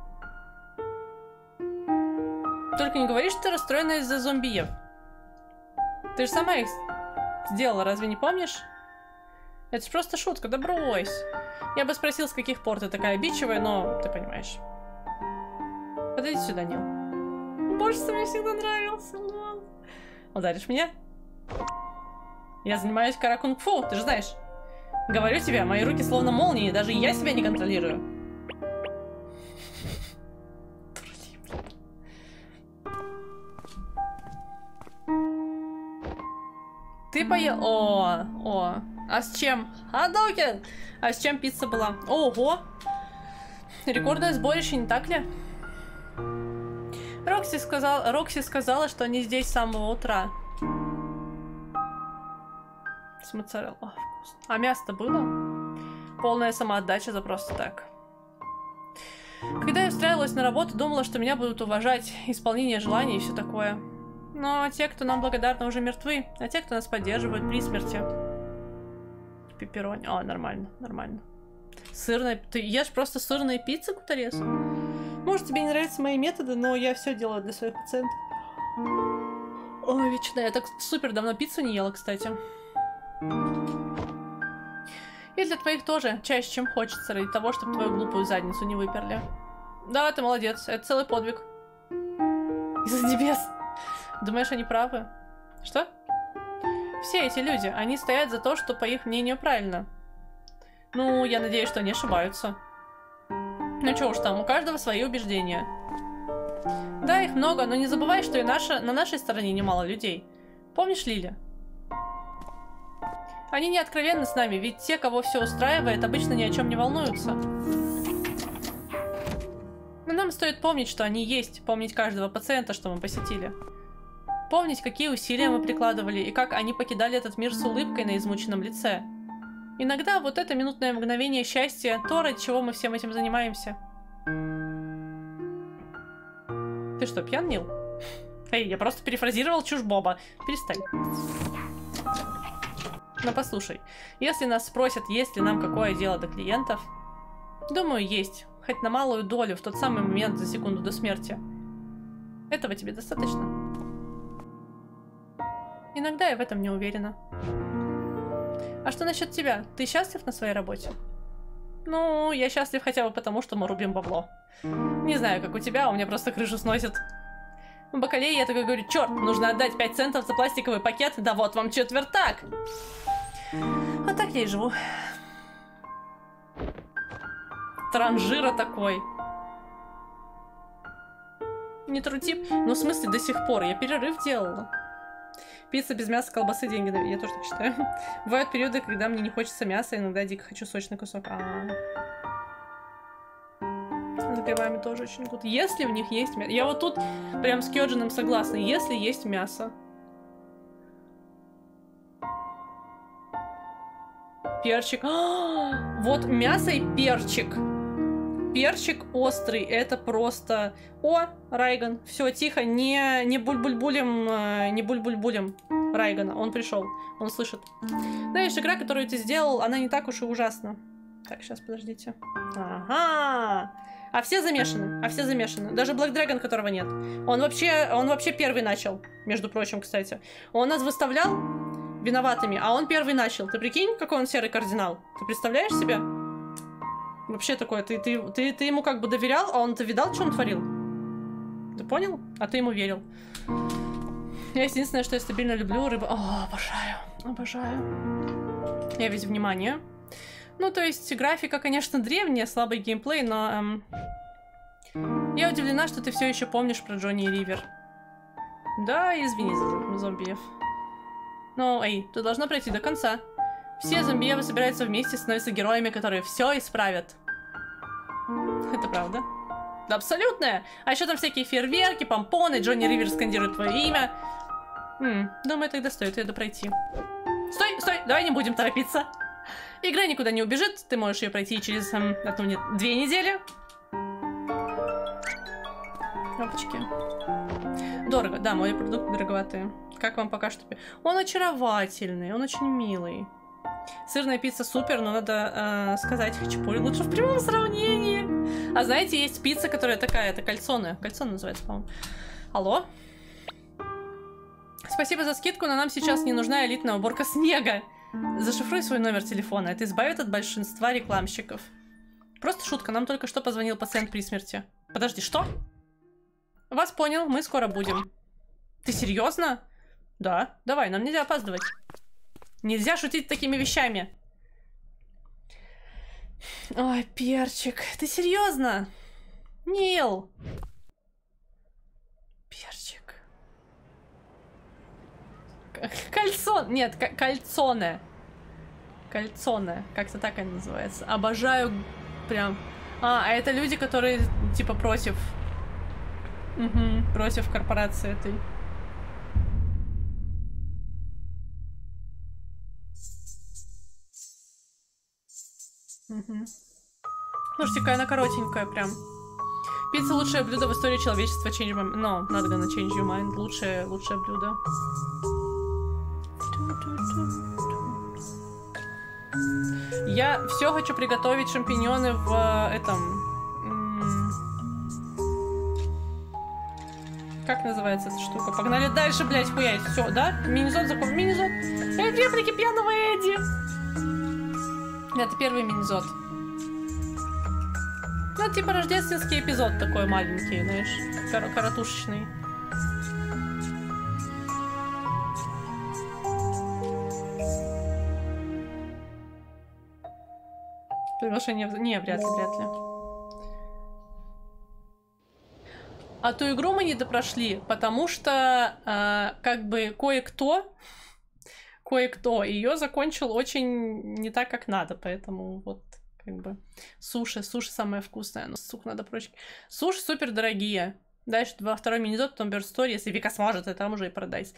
Только не говори, что ты расстроена из-за зомбиев. Ты же сама их сделала, разве не помнишь? Это же просто шутка, да брось. Я бы спросил, с каких пор ты такая обидчивая, но ты понимаешь. Подойди сюда, Нил. Больше мне всегда нравился. Ударишь меня? Я занимаюсь кара-кунг-фу, ты же знаешь. Говорю тебе, мои руки словно молнии, даже я себя не контролирую. Ты поел... О. А с чем? Хадокен! А с чем пицца была? Ого! Рекордное сборище, не так ли? Рокси сказала, что они здесь с самого утра. С моцареллой. О, вкусно. А мясо-то было? Полная самоотдача за просто так. Когда я устраивалась на работу, думала, что меня будут уважать, исполнение желаний и все такое. Но те, кто нам благодарны, уже мертвы, а те, кто нас поддерживают при смерти. Пепперони. О, нормально, нормально. Сырная... Ты ешь просто сырные пиццы, Кутарес? Может, тебе не нравятся мои методы, но я все делаю для своих пациентов. Ой, вечно. Я так супер давно пиццу не ела, кстати. И для твоих тоже. Чаще, чем хочется, ради того, чтобы твою глупую задницу не выперли. Да, ты молодец. Это целый подвиг. Из-за небес. Думаешь, они правы? Что? Все эти люди, они стоят за то, что, по их мнению, правильно. Ну, я надеюсь, что они ошибаются. Ну чё уж там, у каждого свои убеждения. Да, их много, но не забывай, что и на нашей стороне немало людей. Помнишь Лили? Они не откровенны с нами, ведь те, кого все устраивает, обычно ни о чем не волнуются. Но нам стоит помнить, что они есть, помнить каждого пациента, что мы посетили. Помнить, какие усилия мы прикладывали и как они покидали этот мир с улыбкой на измученном лице. Иногда вот это минутное мгновение счастья, то, ради чего мы всем этим занимаемся. Ты что, пьян, Нил? Эй, я просто перефразировал чушь Боба. Перестань. Но послушай, если нас спросят, есть ли нам какое дело до клиентов, думаю, есть. Хоть на малую долю, в тот самый момент за секунду до смерти. Этого тебе достаточно? Иногда я в этом не уверена. А что насчет тебя? Ты счастлив на своей работе? Ну, я счастлив хотя бы потому, что мы рубим бабло. Не знаю, как у тебя, у меня просто крышу сносит. В бакалее я такой говорю, черт, нужно отдать 5 центов за пластиковый пакет, да вот вам четвертак. Вот так я и живу. Транжира такой. Не трути. Ну, в смысле, до сих пор. Я перерыв делала. Пицца без мяса, колбасы, деньги. Я тоже так считаю. Бывают периоды, когда мне не хочется мяса, иногда дико хочу сочный кусок. С грибами тоже очень круто. Если в них есть мясо. Я вот тут прям с Кёджином согласна. Если есть мясо. Перчик. Вот мясо и перчик. Перчик острый, это просто... О, Райган, все, тихо, не буль-буль-булем, не буль-буль-булем Райгана, он пришел, он слышит. Знаешь, игра, которую ты сделал, она не так уж и ужасна. Так, сейчас, подождите. Ага, а все замешаны, даже Black Dragon, которого нет. Он вообще первый начал, между прочим, кстати. Он нас выставлял виноватыми, а он первый начал. Ты прикинь, какой он серый кардинал? Ты представляешь себе? Вообще такое, ты ему как бы доверял, а он-то видал, что он творил? Ты понял? А ты ему верил. Я единственное, что я стабильно люблю рыбу. О, обожаю. Я весь внимание. Ну, то есть, графика, конечно, древняя, слабый геймплей, но... Я удивлена, что ты все еще помнишь про Джонни и Ривер. Да, извини за зомбиев. Но, эй, ты должна пройти до конца. Все зомбиевы собираются вместе, становятся героями, которые все исправят. Это правда? Да, абсолютная! А еще там всякие фейерверки, помпоны, Джонни Ривер скандирует твое имя. Думаю, тогда стоит ее допройти. Стой, давай не будем торопиться. Игра никуда не убежит, ты можешь ее пройти через 2 недели. Опачки. Дорого, да, мои продукты дороговатые. Как вам пока что? Он очаровательный, он очень милый. Сырная пицца супер, но надо сказать хачапури лучше в прямом сравнении. А знаете, есть пицца, которая такая, это кальцоне. Кальцоне называется, по-моему. Алло? Спасибо за скидку, но нам сейчас не нужна элитная уборка снега. Зашифруй свой номер телефона, это избавит от большинства рекламщиков. Просто шутка, нам только что позвонил пациент при смерти. Подожди, что? Вас понял, мы скоро будем. Ты серьезно? Да, давай, нам нельзя опаздывать. Нельзя шутить такими вещами. Ой, перчик, ты серьезно? Нил. Перчик. Кальцон. Нет, кальцоне. Кальцоне. Как-то так они называются. Обожаю прям. А это люди, которые типа против. Угу, против корпорации этой. Угу. Слушайте, какая она коротенькая прям. Пицца — лучшее блюдо в истории человечества. Change my... No, not gonna change your mind. Лучшее блюдо. Я все хочу приготовить шампиньоны в этом... Как называется эта штука? Погнали дальше, блядь, хуять. Все, да? Мини-зод закон. Мини-зод. Реплики пьяного Эдди. Это первый мини-зод. Ну, типа рождественский эпизод такой маленький, знаешь, коротушечный. Приглашение в... Не, вряд ли. А ту игру мы не допрошли, потому что как бы кое-кто ее закончил очень не так, как надо, поэтому вот как бы суши самое вкусное, но, сука, надо проще. Суши супер дорогие. Дальше второй мини-зод, потом Bird Story, если Вика сможет, и там уже и продать.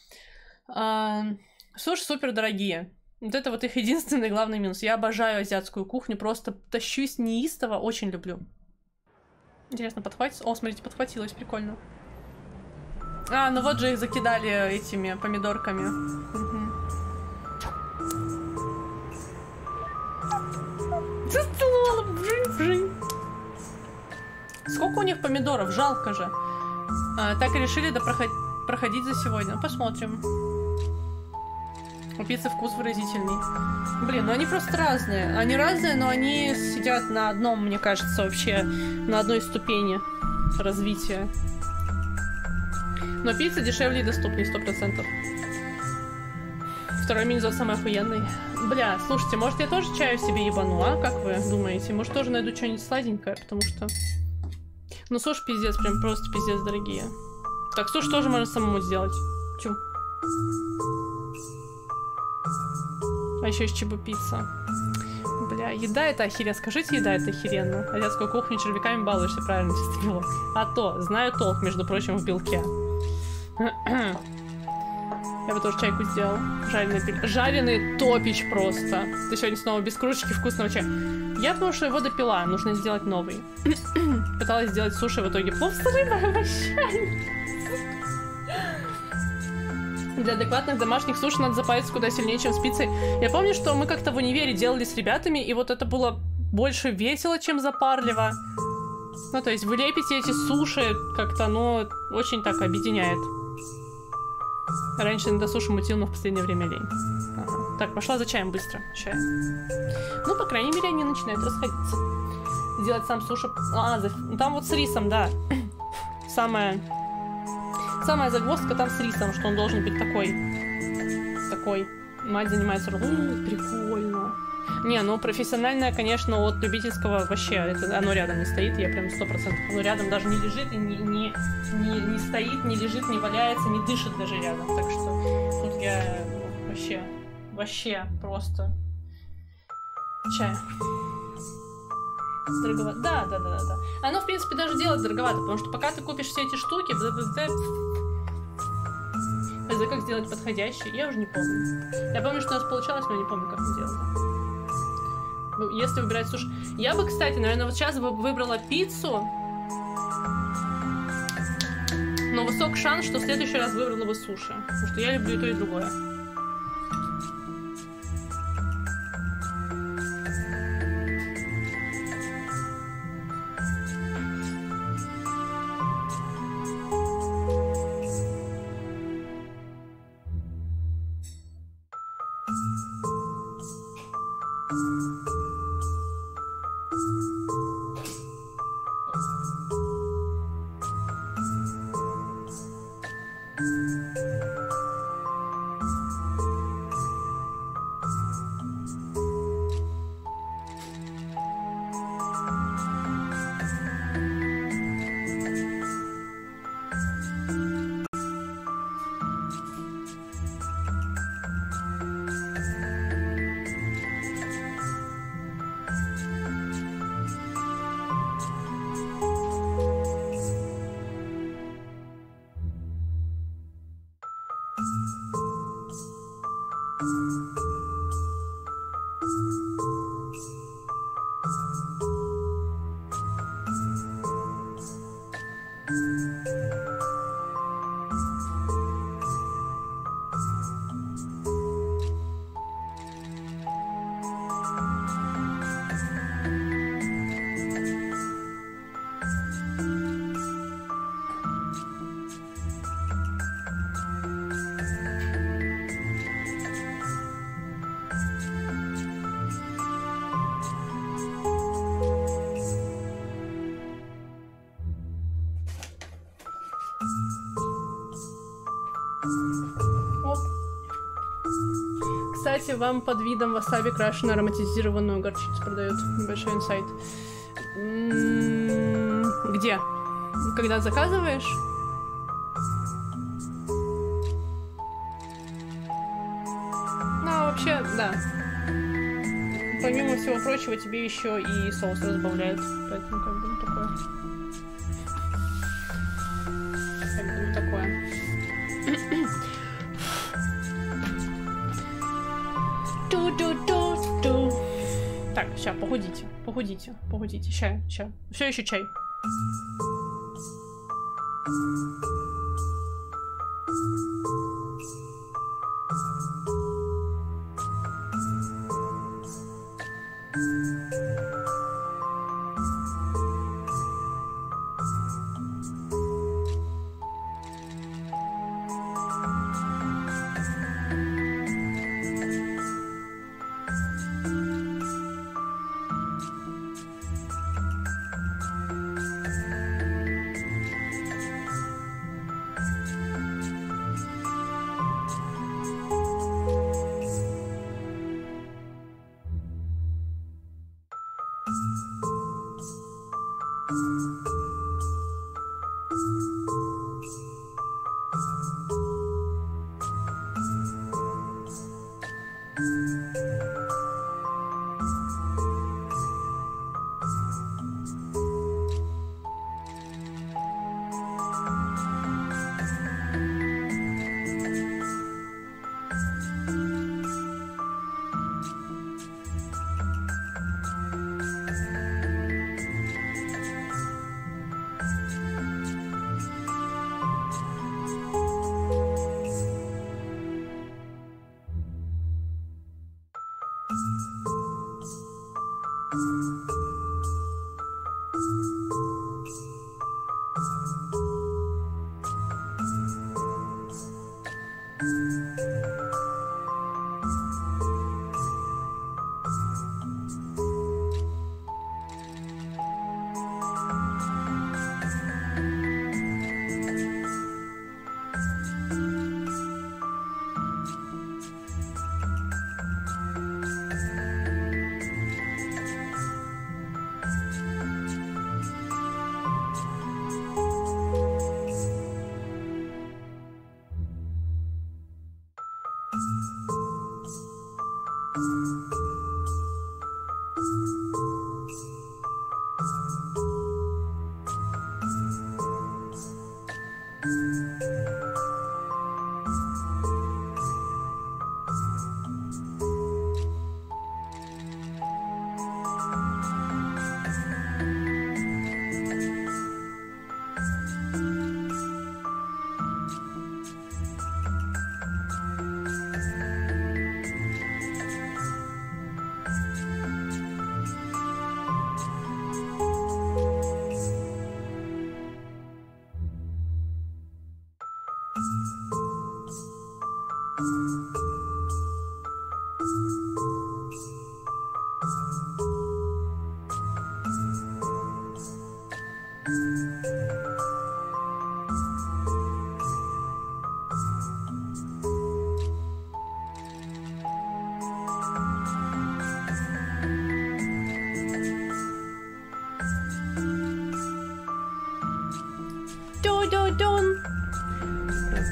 Суши супер дорогие. Вот это вот их единственный главный минус. Я обожаю азиатскую кухню, просто тащусь неистово, очень люблю. Интересно, подхватится? О, смотрите, подхватилось, прикольно. А, ну вот же их закидали этими помидорками. Угу. Сколько у них помидоров? Жалко же. Так и решили проходить за сегодня. Посмотрим. У пиццы вкус выразительный. Блин, ну они просто разные. Они разные, но они сидят на одном, мне кажется, вообще на одной ступени развития. Но пицца дешевле и доступнее, 100%. Второй мини-зод самый охуенный. Бля, слушайте, может я тоже чаю себе ебану, а? Как вы думаете? Может тоже найду что-нибудь сладенькое, потому что... Ну, суши пиздец, прям просто пиздец дорогие. Так, суши тоже можно самому сделать. Чу. А еще есть чебупицца. Бля, еда это охеренно. Скажите, еда это охеренно. Азиатскую кухню червяками балуешься, правильно, чисто белок. А то, знаю толк, между прочим, в белке. Я бы тоже чайку сделал. Жареный топич просто. Ты сегодня снова без кружечки вкусного чая. Я потому что его допила, нужно сделать новый. Пыталась сделать суши, в итоге плов с рыбой вообще. Для адекватных домашних суши надо запариться куда сильнее, чем с пиццей. Я помню, что мы как-то в универе делали с ребятами, и вот это было больше весело, чем запарливо. Ну, то есть вы лепите эти суши, как-то оно очень так объединяет. Раньше иногда суши мутил, но в последнее время лень. Ага. Так, пошла за чаем быстро. Чай. Ну, по крайней мере, они начинают расходиться. Сделать сам суши... там вот с рисом, да. Самая загвоздка там с рисом, что он должен быть такой. Мать занимается... прикольно. Не, ну профессиональное, конечно, от любительского вообще, это, оно рядом не стоит, я прям 100%. Оно рядом даже не лежит, и не стоит, не лежит, не валяется, не дышит даже рядом. Так что тут я вообще просто... Чай. Дороговато. Да. Оно, в принципе, даже делать дороговато, потому что пока ты купишь все эти штуки, это как сделать подходящий, я уже не помню. Я помню, что у нас получалось, но не помню, как мы делали. Если выбирать суши... Я бы, кстати, наверное, вот сейчас бы выбрала пиццу. Но высок шанс, что в следующий раз выбрала бы суши. Потому что я люблю и то, и другое. Кстати, вам под видом васаби крашеную ароматизированную горчицу продают. Небольшой инсайт. Где? Когда заказываешь? Ну, вообще, да. Помимо всего прочего, тебе еще и соус разбавляют. Поэтому как бы такое. Как бы такое. Так, сейчас, погодите. Ща. Все еще чай.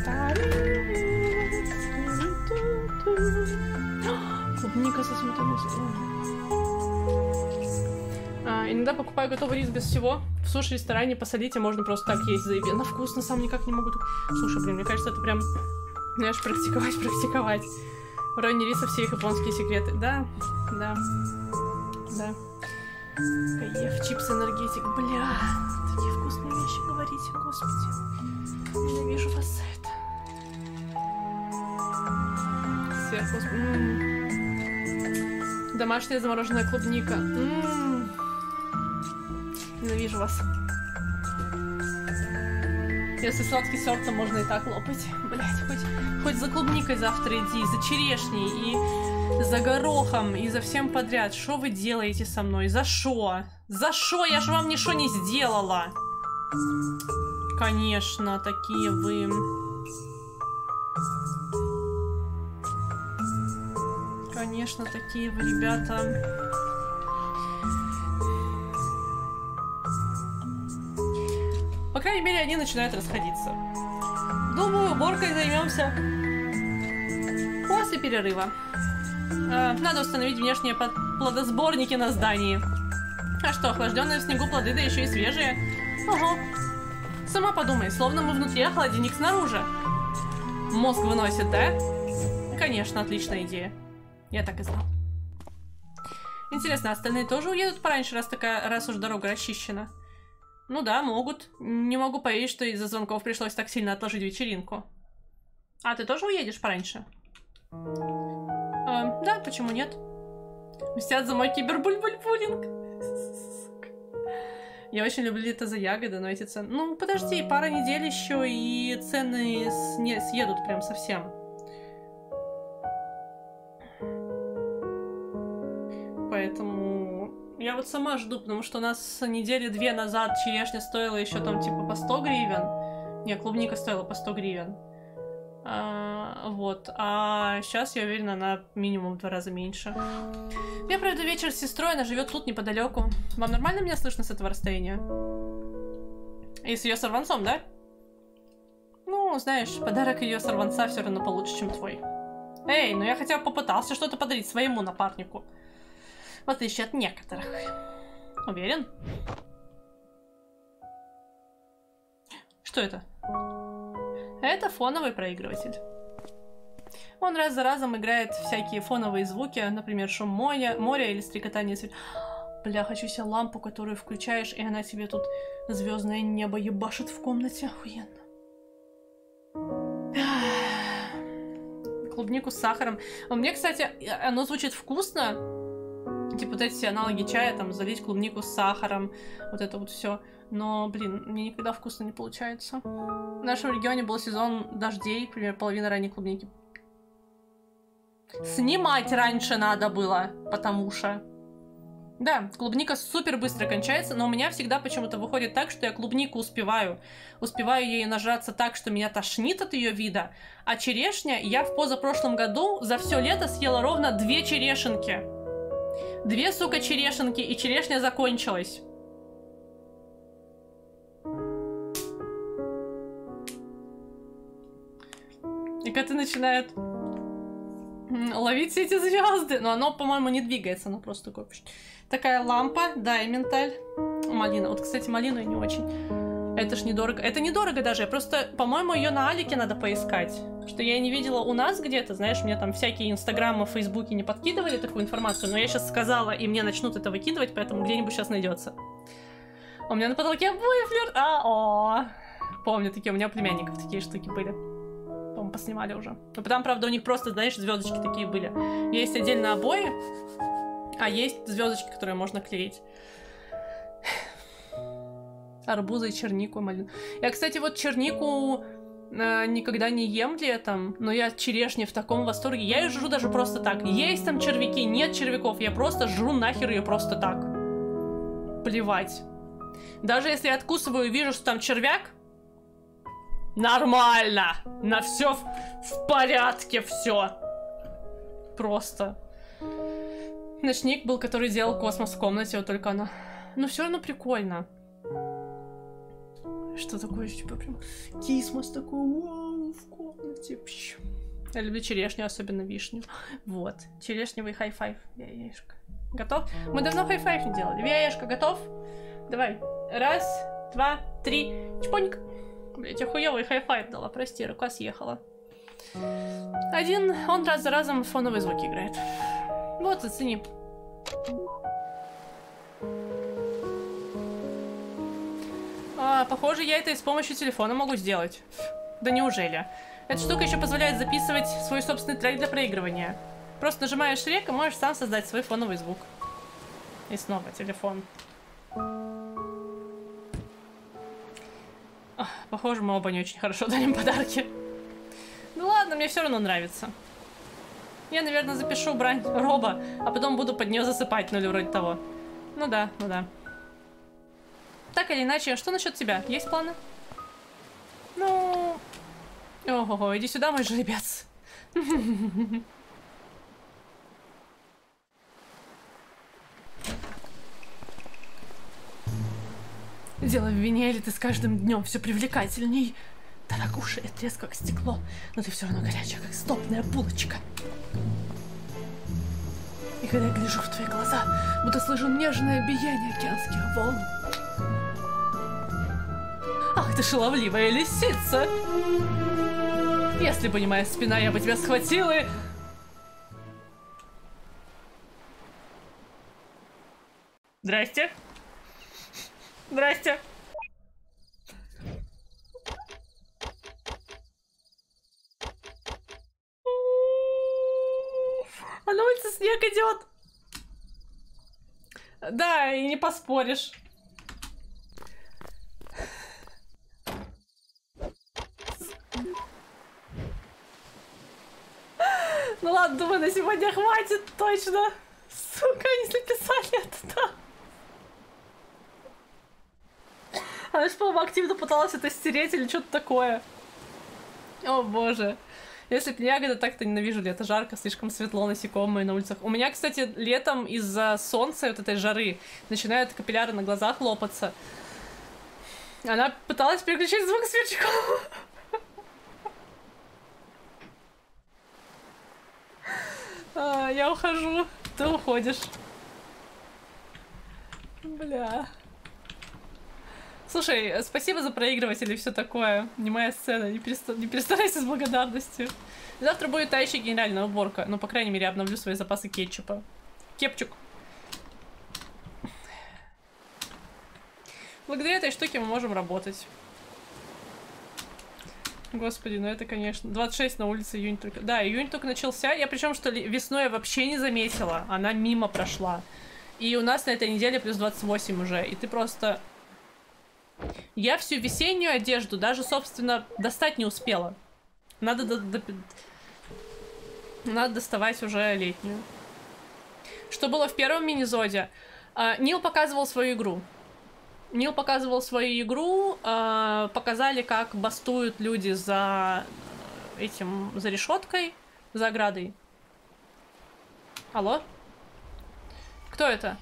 Клубника со сметаной. Иногда покупаю готовый рис без всего. В суши-ресторане посолите, можно просто так есть, заебенно. На вкус, на самом никак не могу. Слушай, блин, мне кажется, это прям, знаешь, практиковать. В районе риса все их японские секреты. Да. Кайф, чипсы, энергетик. Бля, такие вкусные вещи говорите, господи. Ненавижу вас за это. Сверху. Домашняя замороженная клубника. Ненавижу вас. Если сладкий сорт, то можно и так лопать. Блять, хоть за клубникой завтра иди, за черешней, и за горохом, и за всем подряд. Что вы делаете со мной? За шо? За шо? Я же вам ничего не сделала. Конечно, такие вы. Конечно, такие вы, ребята. По крайней мере, они начинают расходиться. Думаю, уборкой займемся после перерыва. Надо установить внешние плодосборники на здании. А что, охлажденные в снегу плоды, да еще и свежие? Ого. Сама подумай, словно мы внутри, а холодильник снаружи. Мозг выносит, да? Конечно, отличная идея. Я так и знал. Интересно, остальные тоже уедут пораньше, раз уж дорога расчищена? Ну да, могут. Не могу поверить, что из-за звонков пришлось так сильно отложить вечеринку. А ты тоже уедешь пораньше? Да, почему нет? Мстят за мой кибербуль-буль-булинг. Я очень люблю это за ягоды, но эти цены... Ну, подожди, пара недель еще, и цены съедут прям совсем. Поэтому я вот сама жду, потому что у нас недели 2 назад черешня стоила еще там типа по 100 гривен. Не, клубника стоила по 100 гривен. Вот. А сейчас, я уверена, она минимум в 2 раза меньше. Я проведу вечер с сестрой, она живет тут неподалеку. Вам нормально меня слышно с этого расстояния? И с ее сорванцом, да? Ну, знаешь, подарок ее сорванца все равно получше, чем твой. Эй, ну я хотя бы попытался что-то подарить своему напарнику. В отличие от некоторых. Уверен? Что это? Это фоновый проигрыватель. Он раз за разом играет всякие фоновые звуки, например, шум моря или стрекотание света. Бля, хочу себе лампу, которую включаешь, и она тебе тут звездное небо ебашит в комнате. Охуенно. Клубнику с сахаром. Мне, кстати, оно звучит вкусно. Типа вот эти аналоги чая, там, залить клубнику с сахаром, вот это вот все. Но, блин, мне никогда вкусно не получается. В нашем регионе был сезон дождей, например, половина ранней клубники. Снимать раньше надо было, потому что... Да, клубника супер быстро кончается, но у меня всегда почему-то выходит так, что я клубнику успеваю. Успеваю ей нажраться так, что меня тошнит от ее вида. А черешня, я в позапрошлом году за все лето съела ровно 2 черешенки. 2, сука, черешенки, и черешня закончилась. И когда начинает ловить все эти звезды, но оно, по-моему, не двигается, оно просто такое... Такая лампа, да, и менталь. Малина. Вот, кстати, малину я не очень. Это ж недорого. Это недорого даже. Просто, по-моему, ее на Алике надо поискать. Что я не видела у нас где-то. Знаешь, мне там всякие инстаграмы, фейсбуки не подкидывали такую информацию. Но я сейчас сказала, и мне начнут это выкидывать, поэтому где-нибудь сейчас найдется. У меня на потолке обои флирт. Помню такие, у меня у племянников такие штуки были. По-моему, поснимали уже. Но потом, правда, у них просто, знаешь, звездочки такие были. Есть отдельно обои, а есть звездочки, которые можно клеить. Арбузы и чернику, малину. Я, кстати, вот чернику никогда не ем летом, но я черешни в таком восторге. Я ее жру даже просто так. Есть там червяки, нет червяков, я просто жру нахер ее просто так. Плевать. Даже если я откусываю и вижу, что там червяк, нормально. На все в порядке, все. Просто. Ночник был, который делал космос в комнате, вот только она. Но все равно прикольно. Что такое, типа, прям кисмос такой, вау, вкусно. сладости. Пш. Я люблю черешню, особенно вишню. Вот. Черешневый хай-файв. Яешка. Готов? Мы давно хай-файв не делали. Яешка, готов? Давай. Раз, два, три. Чпоньк. Блять, охуевый хай-файв дала. Прости, рука съехала. Один. Он раз за разом фоновые звуки играет. Вот, зацени. Похоже, я это и с помощью телефона могу сделать. Да неужели? Эта штука еще позволяет записывать свой собственный трек для проигрывания. Просто нажимаешь рек и можешь сам создать свой фоновый звук. И снова телефон. Похоже, мы оба не очень хорошо дарим подарки. Ну ладно, мне все равно нравится. Я, наверное, запишу брань Роба, а потом буду под нее засыпать, ну или вроде того. Ну да, ну да. Так или иначе, что насчет тебя? Есть планы? Ну... Ого, иди сюда, мой жеребец. Дело в вине, или ты с каждым днем все привлекательней. Дорогуша, я треск как стекло, но ты все равно горячая, как сдобная булочка. И когда я гляжу в твои глаза, будто слышу нежное биение океанских волн. Ах, ты шаловливая лисица! Если бы не моя спина, я бы тебя схватила и... Здрасте. Здрасте. А на улице снег идет. Да, и не поспоришь. Ну ладно, думаю, на сегодня хватит, точно. Сука, они записали это, да. Она же, по-моему, активно пыталась это стереть или что-то такое. О боже. Если б не ягода, так-то ненавижу лето. Жарко, слишком светло, насекомые на улицах. У меня, кстати, летом из-за солнца и вот этой жары начинают капилляры на глазах лопаться. Она пыталась переключить звук сверчком. Я ухожу. Ты уходишь. Бля. Слушай, спасибо за проигрыватель и все такое. Не моя сцена, не перестарайся с благодарностью. Завтра будет та еще генеральная уборка. Ну, по крайней мере, я обновлю свои запасы кетчупа. Кепчук. Благодаря этой штуке мы можем работать. Господи, ну это, конечно... 26 на улице, июнь только... Да, июнь только начался. Я причем, что весной я вообще не заметила. Она мимо прошла. И у нас на этой неделе плюс 28 уже. И ты просто... Я всю весеннюю одежду даже, собственно, достать не успела. Надо, Надо доставать уже летнюю. Что было в первом мини-зоде? Нил показывал свою игру. Показали, как бастуют люди за этим, за решеткой, за оградой. Алло? Кто это?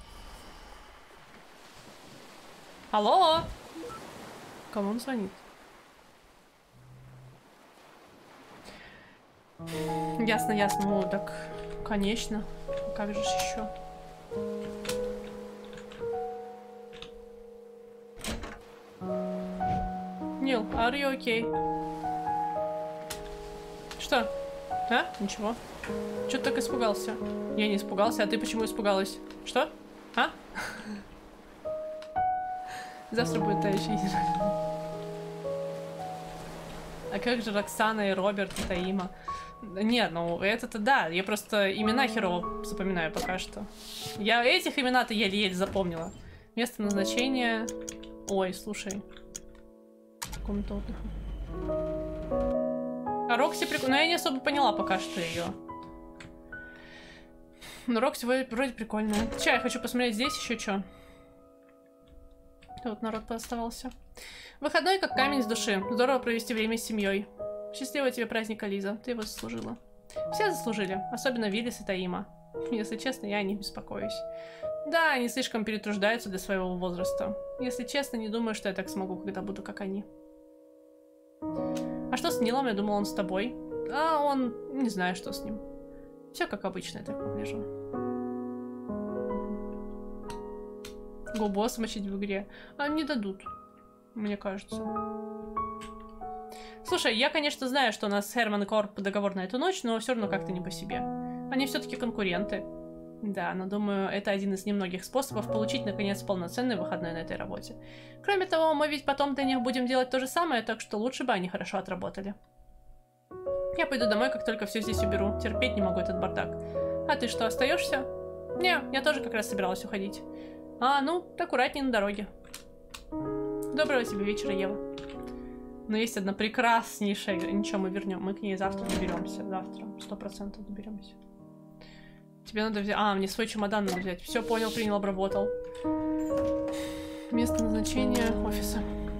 Алло? Кому он звонит? Ясно, ясно. Ну, так, конечно. Как же еще? Нил, are you okay? Что? А? Ничего. Чё ты так испугался? Я не испугался, а ты почему испугалась? Что? А? Завтра будет та еще. А как же Роксана и Роберт и Таима? Не, ну это-то да. Я просто имена херово запоминаю пока что. Я этих имена-то еле-еле запомнила. Место назначения... Ой, слушай. Комната отдыха. А Рокси прикольно. Но я не особо поняла пока что ее. Но Рокси вроде прикольная. Сейчас я хочу посмотреть здесь еще что. Тут народ пооставался. Выходной как камень с души. Здорово провести время с семьей. Счастливого тебе праздника, Лиза. Ты его заслужила. Все заслужили. Особенно Виллис и Таима. Если честно, я о них беспокоюсь. Да, они слишком перетруждаются для своего возраста. Если честно, не думаю, что я так смогу, когда буду как они. А что с Нилом? Я думала, он с тобой. А он... Не знаю, что с ним. Все как обычно, я так погляжу. Го-босс мочить в игре. А не дадут, мне кажется. Слушай, я, конечно, знаю, что у нас с Herman Corp договор на эту ночь, но все равно как-то не по себе. Они все-таки конкуренты. Да, но думаю, это один из немногих способов получить, наконец, полноценный выходной на этой работе. Кроме того, мы ведь потом для них будем делать то же самое, так что лучше бы они хорошо отработали. Я пойду домой, как только все здесь уберу. Терпеть не могу этот бардак. А ты что, остаешься? Не, я тоже как раз собиралась уходить. А, ну, аккуратнее на дороге. Доброго тебе вечера, Ева. Но есть одна прекраснейшая... Ничего, мы вернем. Мы к ней завтра доберемся. Завтра. 100% доберемся. Тебе надо взять... А, мне свой чемодан надо взять. Все, понял, принял, обработал. Место назначения офиса.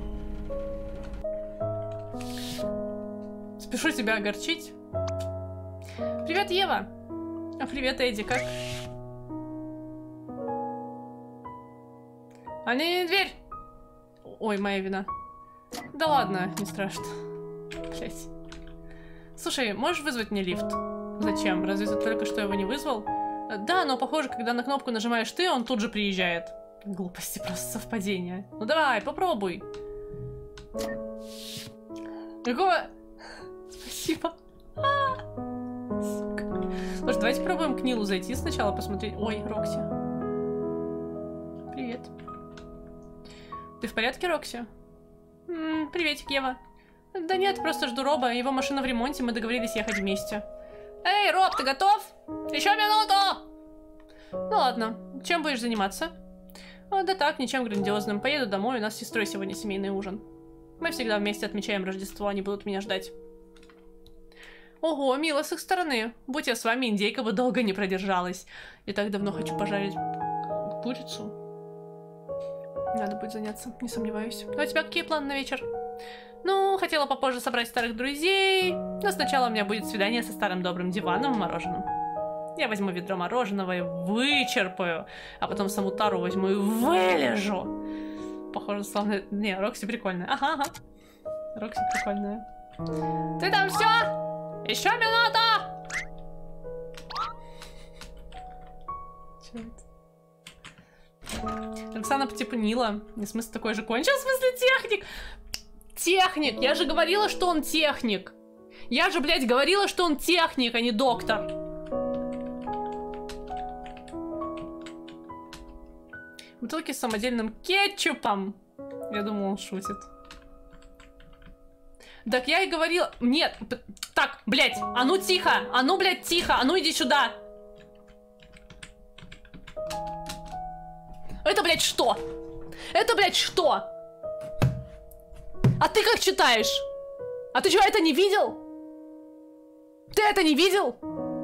Спешу тебя огорчить. Привет, Ева. А привет, Эдди, как? А не дверь! Ой, моя вина. Да ладно, не страшно. Блять. Слушай, можешь вызвать мне лифт? Зачем? Разве ты только что его не вызвал? Да, но похоже, когда на кнопку нажимаешь ты, он тут же приезжает. Глупости, просто совпадение. Ну давай, попробуй. Какого... Спасибо. Сука. Слушай, давайте попробуем к Нилу зайти сначала, посмотреть. Ой, Рокси. Привет. Ты в порядке, Рокси? Приветик, Ева. Да нет, просто жду Роба. Его машина в ремонте, мы договорились ехать вместе. Эй, Роб, ты готов? Еще минуту! Ну ладно, чем будешь заниматься? Да так, ничем грандиозным. Поеду домой, у нас с сестрой сегодня семейный ужин. Мы всегда вместе отмечаем Рождество, они будут меня ждать. Ого, мило с их стороны. Будь я с вами, индейка бы долго не продержалась. Я так давно хочу пожарить курицу. Надо будет заняться, не сомневаюсь. А у тебя какие планы на вечер? Ну, хотела попозже собрать старых друзей. Но сначала у меня будет свидание со старым добрым диваном и мороженым. Я возьму ведро мороженого и вычерпаю. А потом саму тару возьму и вылежу. Похоже, славно... Не, Рокси прикольная. Ага. Рокси прикольная. Ты там все? Еще минута! Черт. Оксана потепнила. Не, смысл такой же кончил, в смысле техник? Техник! Я же говорила, что он техник. Я же, блядь, говорила, что он техник, а не доктор. Бутылки с самодельным кетчупом. Я думала, он шутит. Так я и говорила... Нет. Так, блядь, а ну тихо. А ну, блядь, тихо. А ну иди сюда. Это, блядь, что? Это, блядь, что? А ты как читаешь? А ты что, это не видел? Ты это не видел?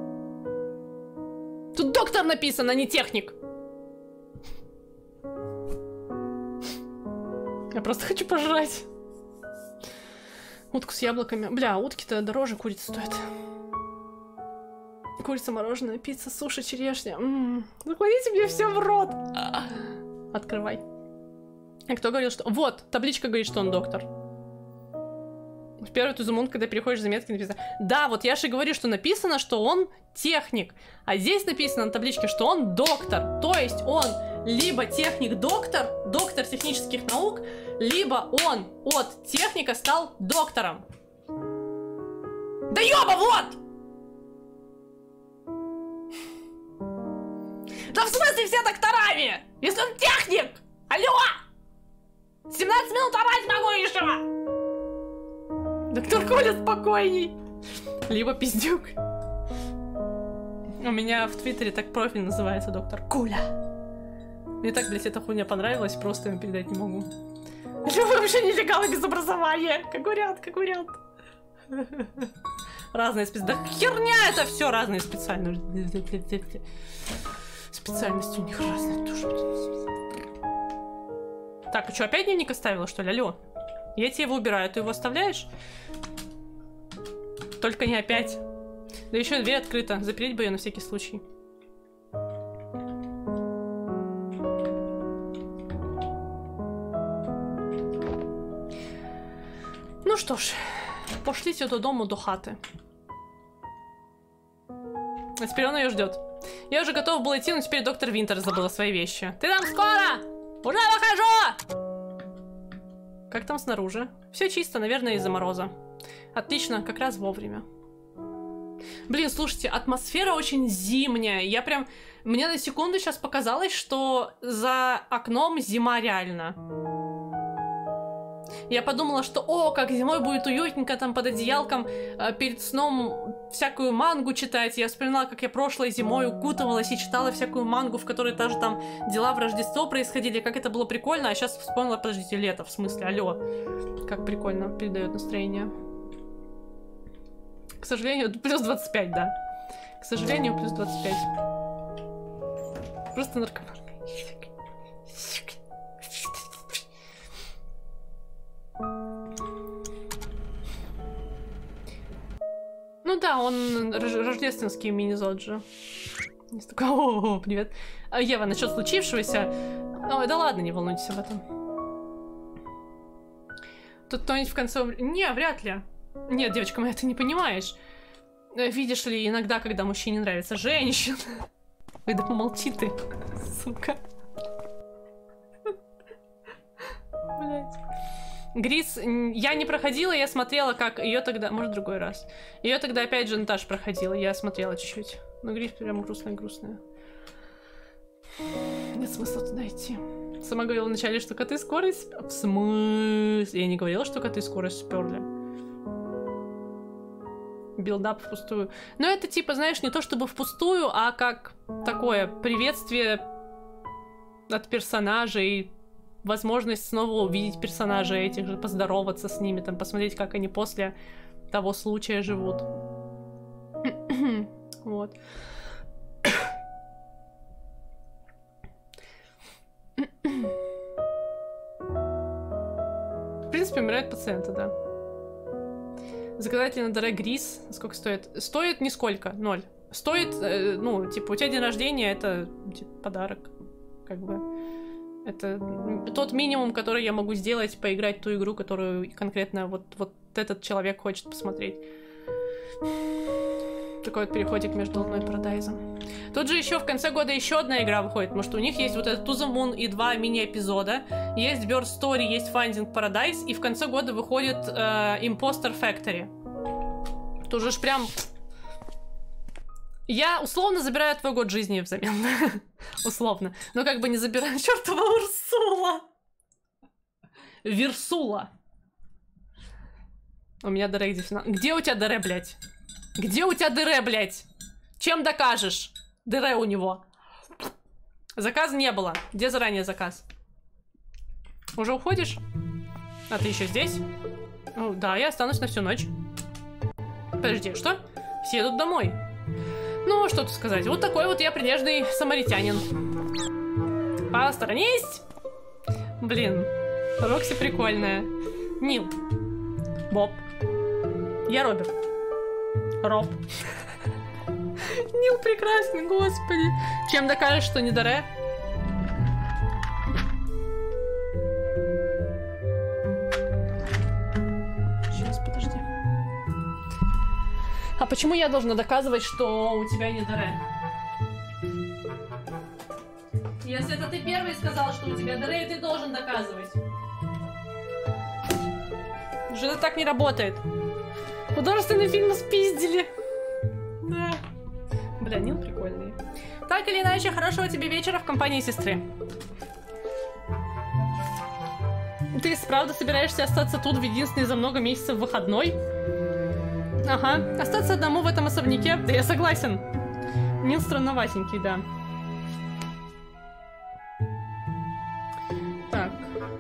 Тут доктор написан, а не техник. Я просто хочу пожрать. Утку с яблоками. Бля, утки-то дороже курицы стоят. Курица, мороженое, пицца, суши, черешня. Закладите мне все в рот. Открывай. А кто говорил, что... Вот, табличка говорит, что он доктор. В первый тузумун, когда переходишь заметки, написано... Да, вот я же говорю, что написано, что он техник. А здесь написано на табличке, что он доктор. То есть он либо техник-доктор, доктор технических наук, либо он от техника стал доктором. Да ёба, вот! Да в смысле все докторами? Если он техник! Алло! 17 минут орать могу еще! Доктор Коля спокойней. Либо пиздюк. У меня в Твиттере так профиль называется, доктор Коля. Мне так, блядь, эта хуйня понравилась, просто им передать не могу. Вы вообще нелегалы без образования? Как вариант, как вариант. Разные специальности. Да херня это все разные специальности. Специальности у них разные тоже. Так, а что, опять дневник оставила, что ли? Алло. Я тебе его убираю, ты его оставляешь? Только не опять. Да еще дверь открыта. Запереть бы ее на всякий случай. Ну что ж, пошлите додому до хати. А теперь он ее ждет. Я уже готов был идти, но теперь доктор Винтер забыла свои вещи. Ты там скоро? Уже выхожу! Как там снаружи? Все чисто, наверное, из-за мороза. Отлично, как раз вовремя. Блин, слушайте, атмосфера очень зимняя. Я прям... Мне на секунду сейчас показалось, что за окном зима реально. Я подумала, что, о, как зимой будет уютненько там под одеялком, перед сном всякую мангу читать. Я вспоминала, как я прошлой зимой укутывалась и читала всякую мангу, в которой даже там дела в Рождество происходили, как это было прикольно. А сейчас вспомнила, подождите, лето, в смысле, алло. Как прикольно передает настроение. К сожалению, плюс 25, да. К сожалению, плюс 25. Просто наркоманка. Ну да, он рождественский мини-зоджи. О, привет. Ева, насчет случившегося... Ой, да ладно, не волнуйтесь об этом. Тут кто-нибудь в конце... Не, вряд ли. Нет, девочка моя, ты не понимаешь. Видишь ли, иногда, когда мужчине нравится женщина... Ой, да помолчи ты, сука. Блять. Грис, я не проходила, я смотрела, как ее тогда... Может, другой раз. Ее тогда опять же Наташа проходила, я смотрела чуть-чуть. Но Грис прям грустная-грустная. Нет смысла туда идти. Сама говорила вначале, что коты скоро... В смысле? Я не говорила, что коты скоро сперли. Билдап впустую. Но это типа, знаешь, не то чтобы впустую, а как такое приветствие от персонажей, возможность снова увидеть персонажей этих же, поздороваться с ними, там, посмотреть, как они после того случая живут. Вот. В принципе, умирают пациенты, да. Заказатель на Даре Грис. Сколько стоит? Стоит нисколько, 0. Стоит, ну, типа, у тебя день рождения, это типа, подарок. Как бы. Это тот минимум, который я могу сделать, поиграть в ту игру, которую конкретно вот этот человек хочет посмотреть. Такой вот переходик между Луной и Парадайзом. Тут же еще в конце года еще одна игра выходит, потому что у них есть вот этот To the Moon и 2 мини-эпизода. Есть Bird Story, есть Finding Paradise, и в конце года выходит Imposter Factory. Тут же ж прям... Я условно забираю твой год жизни взамен. Условно. Но как бы не забираю чертова Урсула. Версула. У меня Дере где финал. Где у тебя Дере, блядь? Где у тебя Дере, блядь? Чем докажешь? Дере у него. Заказа не было. Где заранее заказ? Уже уходишь? А ты еще здесь? О, да, я останусь на всю ночь. Подожди, что? Все идут домой. Ну, что тут сказать. Вот такой вот я прилежный самаритянин. Посторонись! Блин, Рокси прикольная. Нил. Боб. Я Роберт. Роб. Нил прекрасный, господи. Чем докажешь, что не Дере? Сейчас, подожди. А почему я должна доказывать, что у тебя не Дере? Если это ты первый сказал, что у тебя Дере, ты должен доказывать. Уже это так не работает. Художественный фильм спиздили. Да. Бля, Нил прикольный. Так или иначе, хорошего тебе вечера в компании сестры. Ты правда собираешься остаться тут в единственный за много месяцев выходной? Ага. Остаться одному в этом особняке? Да я согласен. Нил странноватенький, да. Так.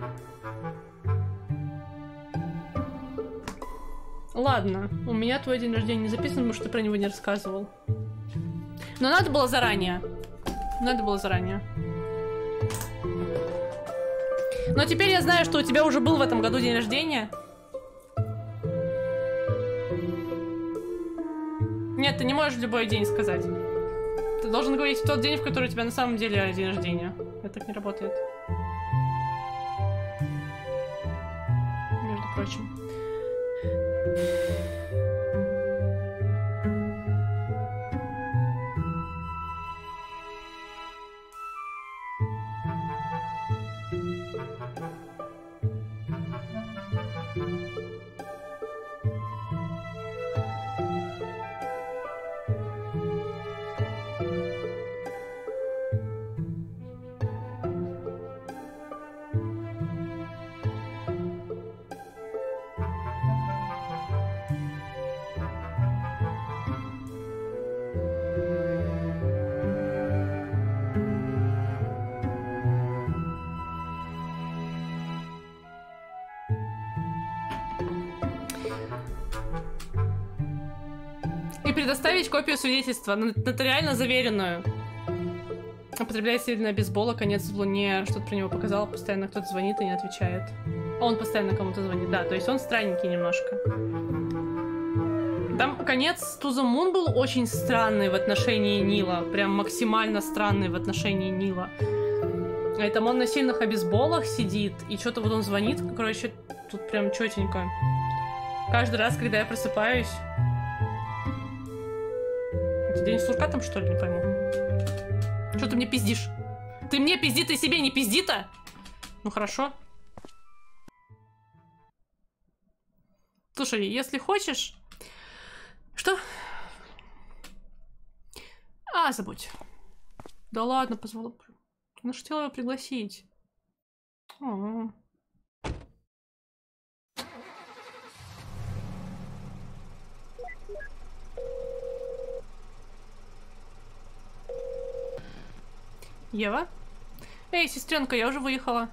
Ладно, у меня твой день рождения не записан, потому что ты про него не рассказывал. Но надо было заранее. Надо было заранее. Но теперь я знаю, что у тебя уже был в этом году день рождения. Нет, ты не можешь в любой день сказать. Ты должен говорить в тот день, в который у тебя на самом деле день рождения. Это так не работает. Между прочим. предоставить копию свидетельства, нотариально заверенную. Употребляет сильное бейсбола, конец в луне, что-то про него показала, постоянно кто-то звонит и не отвечает. Он постоянно кому-то звонит, да, то есть он странненький немножко. Там конец To the Moon был очень странный в отношении Нила, прям максимально странный в отношении Нила. И там он на сильных обезболах сидит, и что-то вот он звонит, короче, тут прям чётенько. Каждый раз, когда я просыпаюсь... Это день сурка там, что ли, не пойму. Что ты мне пиздишь? Ты мне пизди, ты себе не пизди-то? Ну хорошо. Слушай, если хочешь... Что? А, забудь. Да ладно, позвала. Ну что хотела его пригласить. О-о-о. Ева? Эй, сестренка, я уже выехала.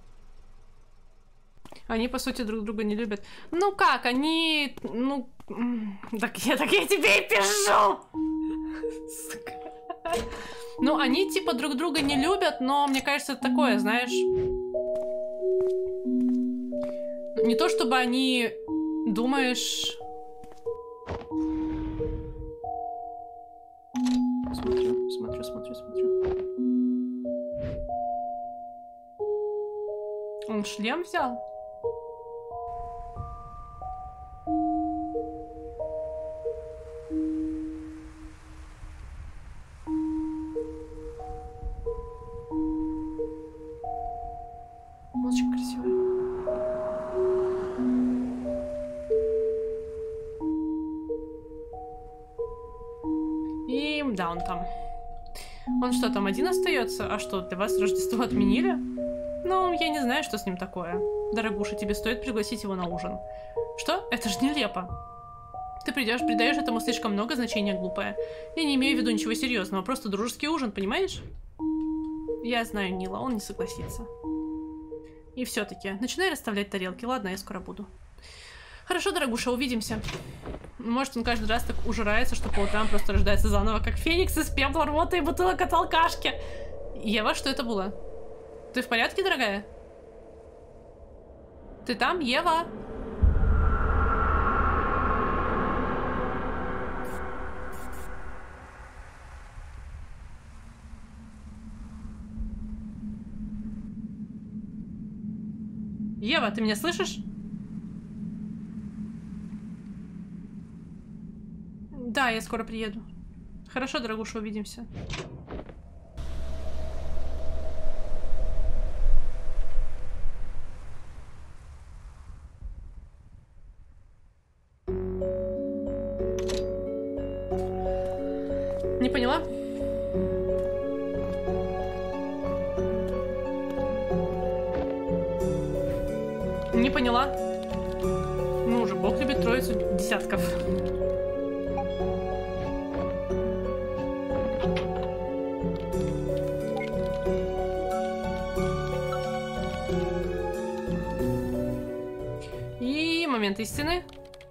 Они, по сути, друг друга не любят. Ну как, они... Ну... Так я тебе и пишу! Сука. Ну, они, типа, друг друга не любят, но, мне кажется, это такое, знаешь... Не то, чтобы они... Думаешь... Смотрю. Он шлем взял? Очень красивая. И да, он там. Он что, там один остается? А что, для вас Рождество отменили? Ну, я не знаю, что с ним такое. Дорогуша, тебе стоит пригласить его на ужин. Что? Это ж нелепо. Ты придаешь этому слишком много значения, глупая. Я не имею в виду ничего серьезного, просто дружеский ужин, понимаешь? Я знаю Нила, он не согласится. И все-таки, начинай расставлять тарелки, ладно, я скоро буду. Хорошо, дорогуша, увидимся. Может, он каждый раз так ужирается, что по утрам просто рождается заново, как феникс из пепла, рвота и бутылок от алкашки. Ева, что это было? Ты в порядке, дорогая? Ты там, Ева? Ева, ты меня слышишь? Да, я скоро приеду. Хорошо, дорогуша, увидимся. Не поняла? Не поняла. Ну уже, Бог любит троицу десятков. И момент истины.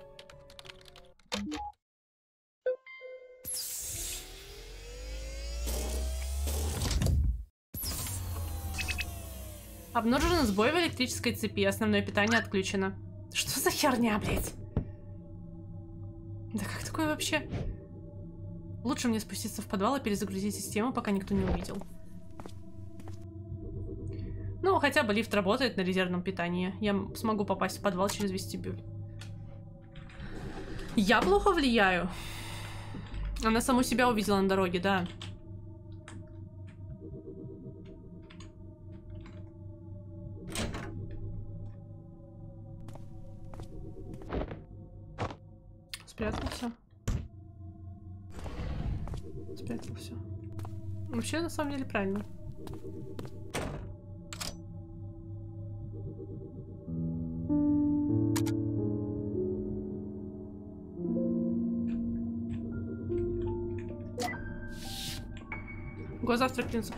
Обнаружен сбой в электрической цепи. Основное питание отключено. Что за херня, блядь? Да как такое вообще? Лучше мне спуститься в подвал и перезагрузить систему, пока никто не увидел. Ну, хотя бы лифт работает на резервном питании. Я смогу попасть в подвал через вестибюль. Я плохо влияю? Она саму себя увидела на дороге, да. Спрятался. Спрятался. Вообще, на самом деле, правильно. Завтра принцу.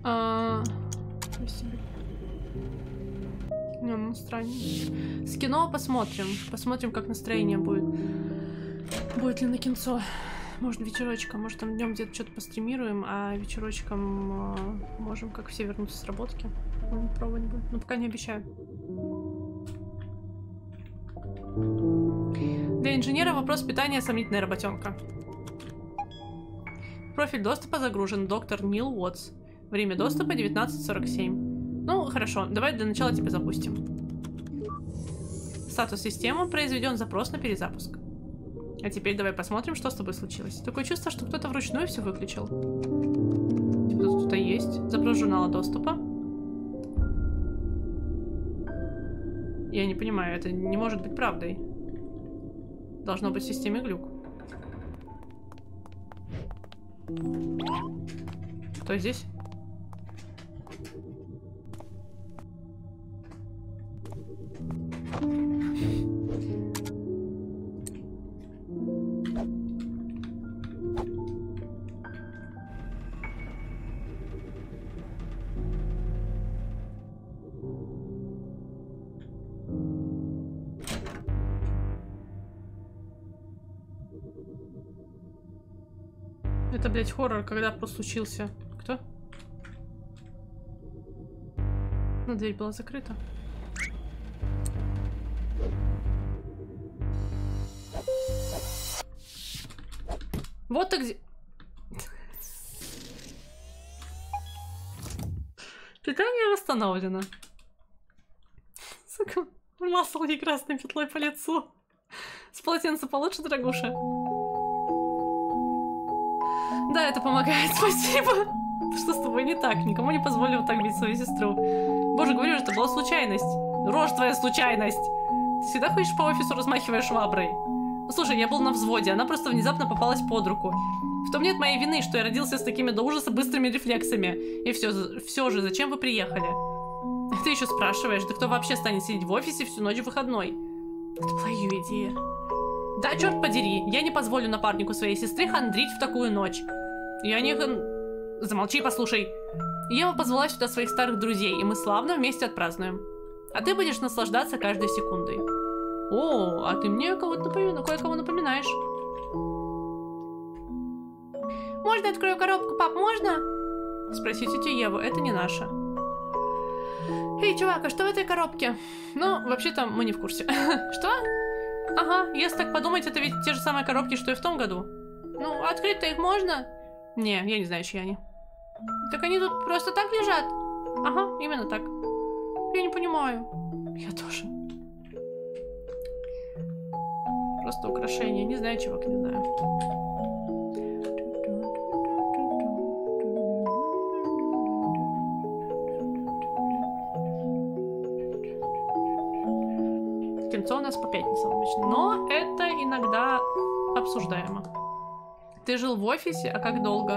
Не, ну странненько. С кино посмотрим. Посмотрим, как настроение будет. Будет ли на кинцо. Может, вечерочком. Может, там днем где-то что-то постримируем, а вечерочком можем, как все, вернуться с работки. Пробовать будет. Но пока не обещаю. Для инженера вопрос питания сомнительная работенка. Профиль доступа загружен. Доктор Нил Уотс. Время доступа 19:47. Ну, хорошо. Давай для начала тебя запустим. Статус системы. Произведен запрос на перезапуск. А теперь давай посмотрим, что с тобой случилось. Такое чувство, что кто-то вручную все выключил. Типа тут кто-то есть. Запрос журнала доступа. Я не понимаю, это не может быть правдой. Должно быть в системе глюк. Кто здесь? Это, блядь, хоррор, когда просто случился. Кто? Ну, дверь была закрыта. Вот ты где... Питание восстановлено. Сука, масло не красной петлой по лицу. С полотенца получше, дорогуша? Да, это помогает, спасибо. Что с тобой не так? Никому не позволил вот так бить свою сестру. Боже, говорю же, это была случайность. Рожь твоя случайность. Ты всегда ходишь по офису, размахивая шваброй. Ну, слушай, я был на взводе, она просто внезапно попалась под руку. В том нет моей вины, что я родился с такими до ужаса быстрыми рефлексами. И все же, зачем вы приехали? Ты еще спрашиваешь, да кто вообще станет сидеть в офисе всю ночь в выходной? Это была ее идея. Да, черт подери, я не позволю напарнику своей сестры хандрить в такую ночь. Я не... Замолчи и послушай. Ева позвала сюда своих старых друзей, и мы славно вместе отпразднуем. А ты будешь наслаждаться каждой секундой. О, а ты мне кое-кого напоминаешь. Можно открою коробку, пап, можно? Спроси тетю Еву, это не наша. Эй, чувак, а что в этой коробке? Ну, вообще-то мы не в курсе. Что? Ага, если так подумать, это ведь те же самые коробки, что и в том году. Ну, открыть-то их можно? Не, я не знаю, чьи они. Так они тут просто так лежат? Ага, именно так. Я не понимаю. Я тоже. Просто украшение. Не знаю, чувак, не знаю. Кинцо у нас по пятницам обычно. Но это иногда обсуждаемо. Ты жил в офисе, а как долго?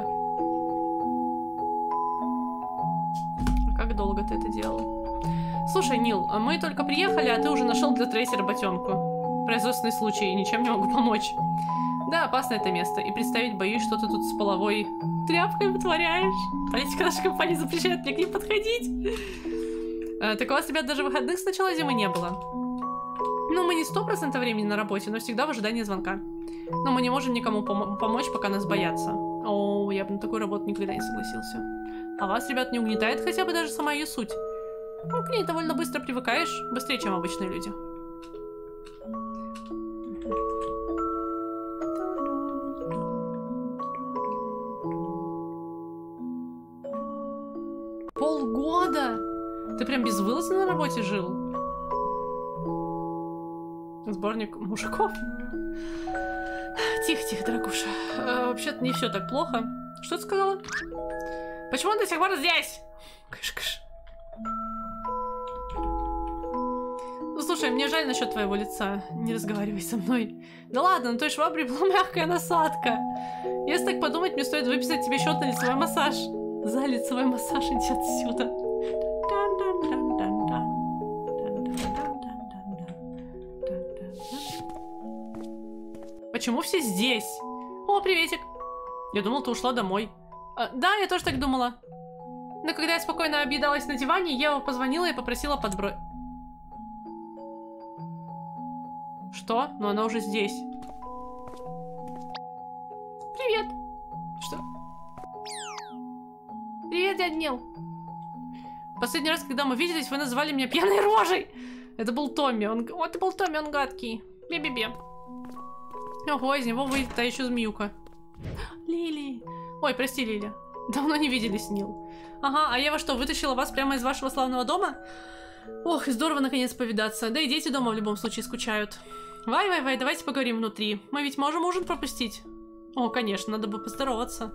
А как долго ты это делал? Слушай, Нил, мы только приехали, а ты уже нашел для Трейси работенку. Производственный случай, ничем не могу помочь. Да, опасное это место. И представить боюсь, что ты тут с половой тряпкой вытворяешь. Политика нашей компании запрещает мне к ним подходить. Так у вас, ребят, даже выходных с начала зимы не было. Ну, мы не 100% времени на работе, но всегда в ожидании звонка. Но мы не можем никому помочь, пока нас боятся. О, я бы на такую работу никогда не согласился. А вас, ребят, не угнетает хотя бы даже сама ее суть? Ну, к ней довольно быстро привыкаешь, быстрее, чем обычные люди. Полгода? Ты прям безвылазно на работе жил? Сборник мужиков. Тихо, дорогуша. Вообще-то не все так плохо. Что ты сказала? Почему он до сих пор здесь? Кыш-кыш. Ну, слушай, мне жаль насчет твоего лица. Не разговаривай со мной. Да ладно, на той швабре была мягкая насадка. Если так подумать, мне стоит выписать тебе счет на лицевой массаж. За лицевой массаж, иди отсюда. Почему все здесь? О, приветик. Я думал, ты ушла домой. Да, я тоже так думала. Но когда я спокойно объедалась на диване, Ева позвонила и попросила подбросить. Что? Но она уже здесь. Привет. Что? Привет, дядя Нил. Последний раз, когда мы виделись, вы называли меня пьяной рожей. Это был Томми. Это был Томми, он гадкий. Бе-бе-бе. Ого, из него выйдет та еще змеюка. Лили. Ой, прости, Лили. Давно не виделись, Нил. Ага, а Ева что, вытащила вас прямо из вашего славного дома? Ох, здорово наконец повидаться. Да и дети дома в любом случае скучают. Вай, давайте поговорим внутри. Мы ведь можем ужин пропустить? О, конечно, надо бы поздороваться.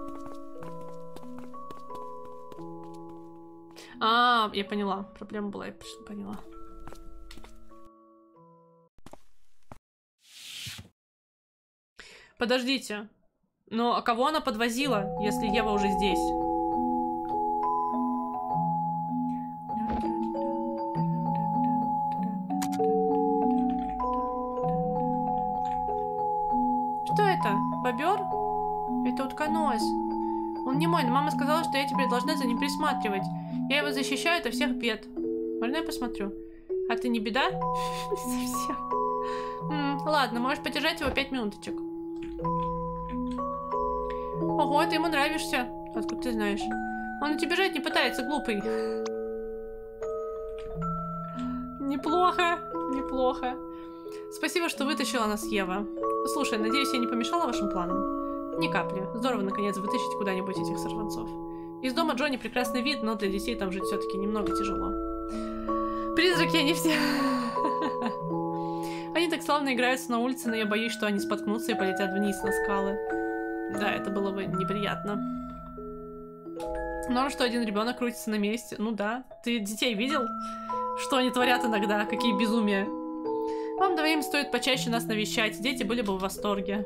А, я поняла. Проблема была, я поняла. Подождите. Ну, а кого она подвозила, если Ева уже здесь? Что это? Бобер? Это утконос. Он не мой, но мама сказала, что я теперь должна за ним присматривать. Я его защищаю от всех бед. Можно я посмотрю? А ты не беда? Совсем. Ладно, можешь подержать его 5 минуточек. Ого, ты ему нравишься. Откуда ты знаешь? Он на тебя бежать не пытается, глупый. Неплохо, неплохо. Спасибо, что вытащила нас, Ева. Слушай, надеюсь, я не помешала вашим планам? Ни капли. Здорово, наконец, вытащить куда-нибудь этих сорванцов. Из дома Джонни прекрасный вид, но для детей там жить все-таки немного тяжело. Призраки, они все... Они так славно играются на улице, но я боюсь, что они споткнутся и полетят вниз на скалы. Да, это было бы неприятно. Но что один ребенок крутится на месте. Ну да. Ты детей видел? Что они творят иногда? Какие безумия. Вам двоим стоит почаще нас навещать. Дети были бы в восторге.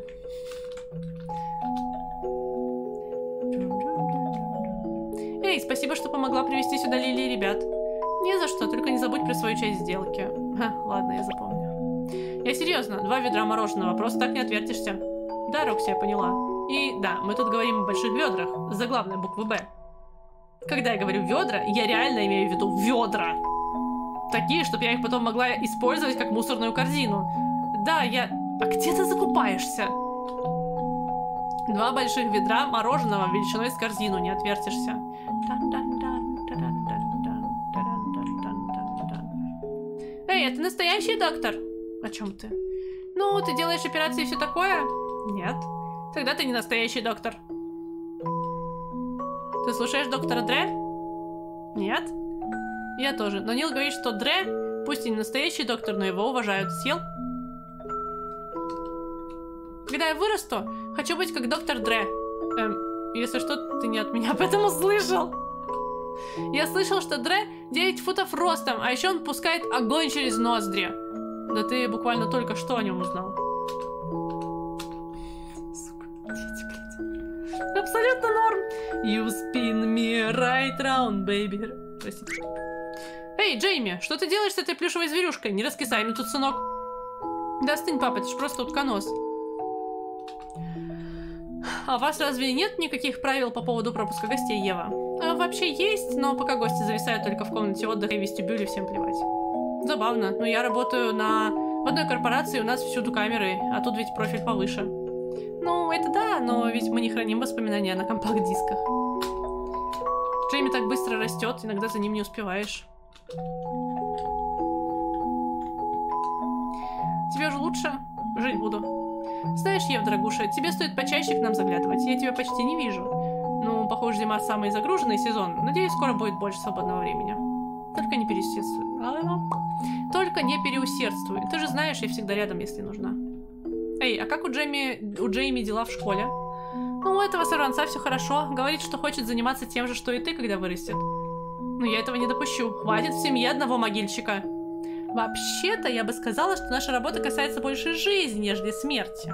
Эй, спасибо, что помогла привезти сюда Лили и ребят. Не за что, только не забудь про свою часть сделки. Ладно, я запомню. Я серьезно, 2 ведра мороженого, просто так не отвертишься. Да, Рокси, я поняла. И да, мы тут говорим о больших ведрах, заглавной буквы «Б». Когда я говорю ведра, я реально имею в виду ведра. Такие, чтобы я их потом могла использовать как мусорную корзину. Да, я... А где ты закупаешься? 2 больших ведра мороженого величиной с корзину, не отвертишься. Эй, это настоящий доктор? О чем ты? Ну, ты делаешь операции и все такое? Нет. Тогда ты не настоящий доктор. Ты слушаешь доктора Дре? Нет. Я тоже. Но Нил говорит, что Дре, пусть и не настоящий доктор, но его уважают. Съел? Когда я вырасту, хочу быть как доктор Дре. Если что, ты не от меня об этом услышал. Я слышал, что Дре 9 футов ростом, а еще он пускает огонь через ноздри. Да ты буквально только что о нем узнал. Сука, дети, блядь. Абсолютно норм. You spin me right round, baby. Простите. Эй, Джейми, что ты делаешь с этой плюшевой зверюшкой? Не раскисай мне тут, сынок. Да остынь, папа, это ж просто утконос. А у вас разве нет никаких правил по поводу пропуска гостей, Ева? Вообще есть, но пока гости зависают только в комнате отдыха и вестибюле, всем плевать. Забавно, но я работаю в одной корпорации, у нас всюду камеры, а тут ведь профиль повыше. Ну, это да, но ведь мы не храним воспоминания на компакт-дисках. Джейми так быстро растет, иногда за ним не успеваешь. Тебе же лучше? Жить буду. Знаешь, Ев, дорогуша, тебе стоит почаще к нам заглядывать, я тебя почти не вижу. Ну, похоже, зима самый загруженный сезон. Надеюсь, скоро будет больше свободного времени. Только не переусердствуй. Только не переусердствуй. Ты же знаешь, я всегда рядом, если нужна. Эй, а как у Джейми дела в школе? Ну, у этого сорванца все хорошо. Говорит, что хочет заниматься тем же, что и ты, когда вырастет. Но я этого не допущу. Хватит в семье одного могильщика. Вообще-то, я бы сказала, что наша работа касается больше жизни, нежели смерти.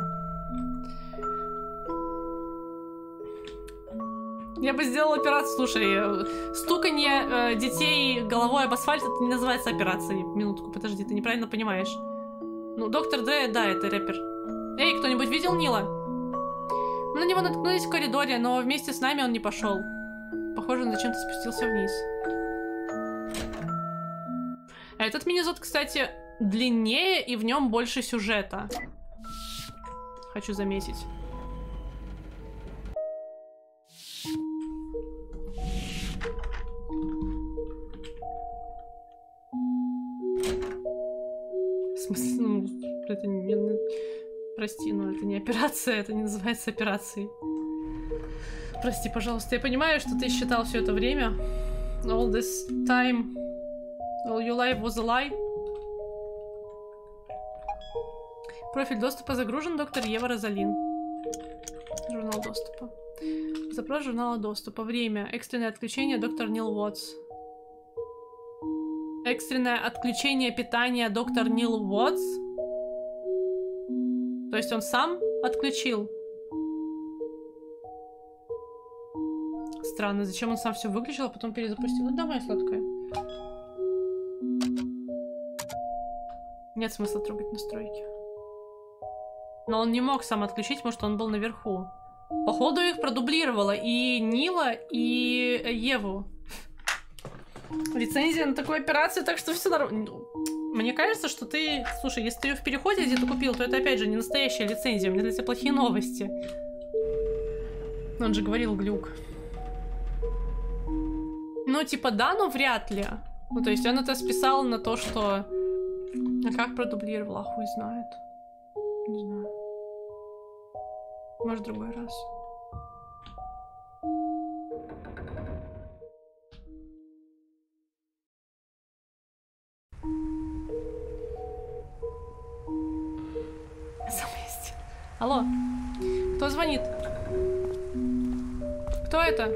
Я бы сделала операцию. Слушай, стуканье детей головой об асфальт, это не называется операцией. Минутку, подожди, ты неправильно понимаешь. Ну, доктор Дре, да, это рэпер. Эй, кто-нибудь видел Нила? Мы на него наткнулись в коридоре, но вместе с нами он не пошел. Похоже, он зачем-то спустился вниз. А этот мини-зод, кстати, длиннее и в нем больше сюжета. Хочу заметить. смысле, ну, это не... Прости, но это не операция, это не называется операцией. Прости, пожалуйста. Я понимаю, что ты считал все это время. All this time... All your life was a lie. Профиль доступа загружен, доктор Ева Розалин. Журнал доступа. Запрос журнала доступа. Время. Экстренное отключение, доктор Нил Уотс. Экстренное отключение питания, доктор Нил Уотс. То есть он сам отключил? Странно, зачем он сам все выключил, а потом перезапустил? Ну давай, сладкая. Нет смысла трогать настройки. Но он не мог сам отключить, потому что он был наверху. Походу их продублировало и Нила, и Еву. Лицензия на такую операцию, так что все нормально. Мне кажется, что ты... Слушай, если ты ее в переходе где-то купил, то это опять же не настоящая лицензия. У меня для тебя плохие новости. Он же говорил глюк. Ну, типа, да, но вряд ли. Ну, то есть он это списал на то, что... А как продублировал? А хуй знает. Не знаю. Может, в другой раз. Заместь. Алло. Кто звонит? Кто это?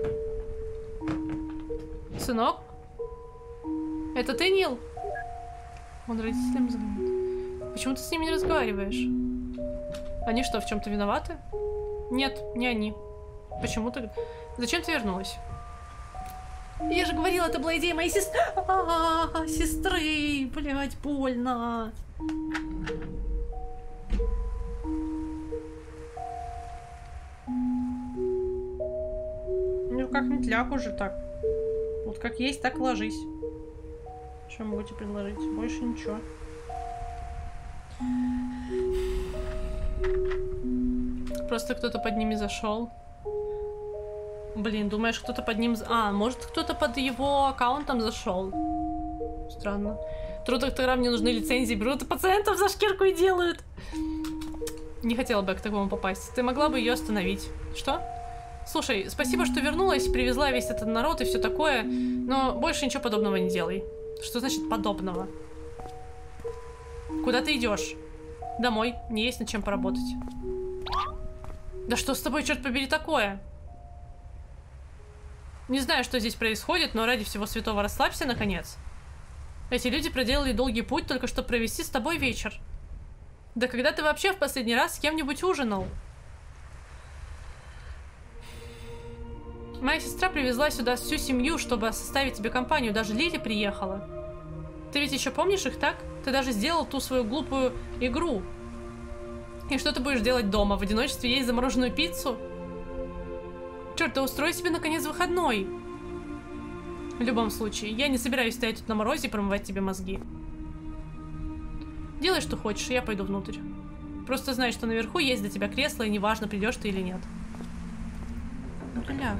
Сынок? Это ты, Нил? Он родителям звонит. Почему ты с ними не разговариваешь? Они что, в чем-то виноваты? Нет, не они. Почему ты... Зачем ты вернулась? Я же говорила, это была идея моей сестры. Сестры, блядь, больно. Ну как-нибудь ляг уже так. Вот как есть, так ложись. Что могу тебе предложить? Больше ничего. Просто кто-то под ними зашел. Блин, думаешь, кто-то под ним... А, может, кто-то под его аккаунтом зашел. Странно. Трудокторам не нужны лицензии, берут пациентов за шкирку и делают. Не хотела бы я к такому попасть. Ты могла бы ее остановить. Что? Слушай, спасибо, что вернулась, привезла весь этот народ и все такое, но больше ничего подобного не делай. Что значит подобного? Куда ты идешь? Домой. Не есть над чем поработать. Да что с тобой, черт побери, такое? Не знаю, что здесь происходит, но ради всего святого расслабься, наконец. Эти люди проделали долгий путь, только чтобы провести с тобой вечер. Да когда ты вообще в последний раз с кем-нибудь ужинал? Моя сестра привезла сюда всю семью, чтобы составить тебе компанию. Даже Лили приехала. Ты ведь еще помнишь их, так? Ты даже сделал ту свою глупую игру. И что ты будешь делать дома? В одиночестве есть замороженную пиццу? Черт, да устрой себе наконец выходной. В любом случае, я не собираюсь стоять тут на морозе и промывать тебе мозги. Делай, что хочешь, я пойду внутрь. Просто знай, что наверху есть для тебя кресло, и неважно, придешь ты или нет. Бля.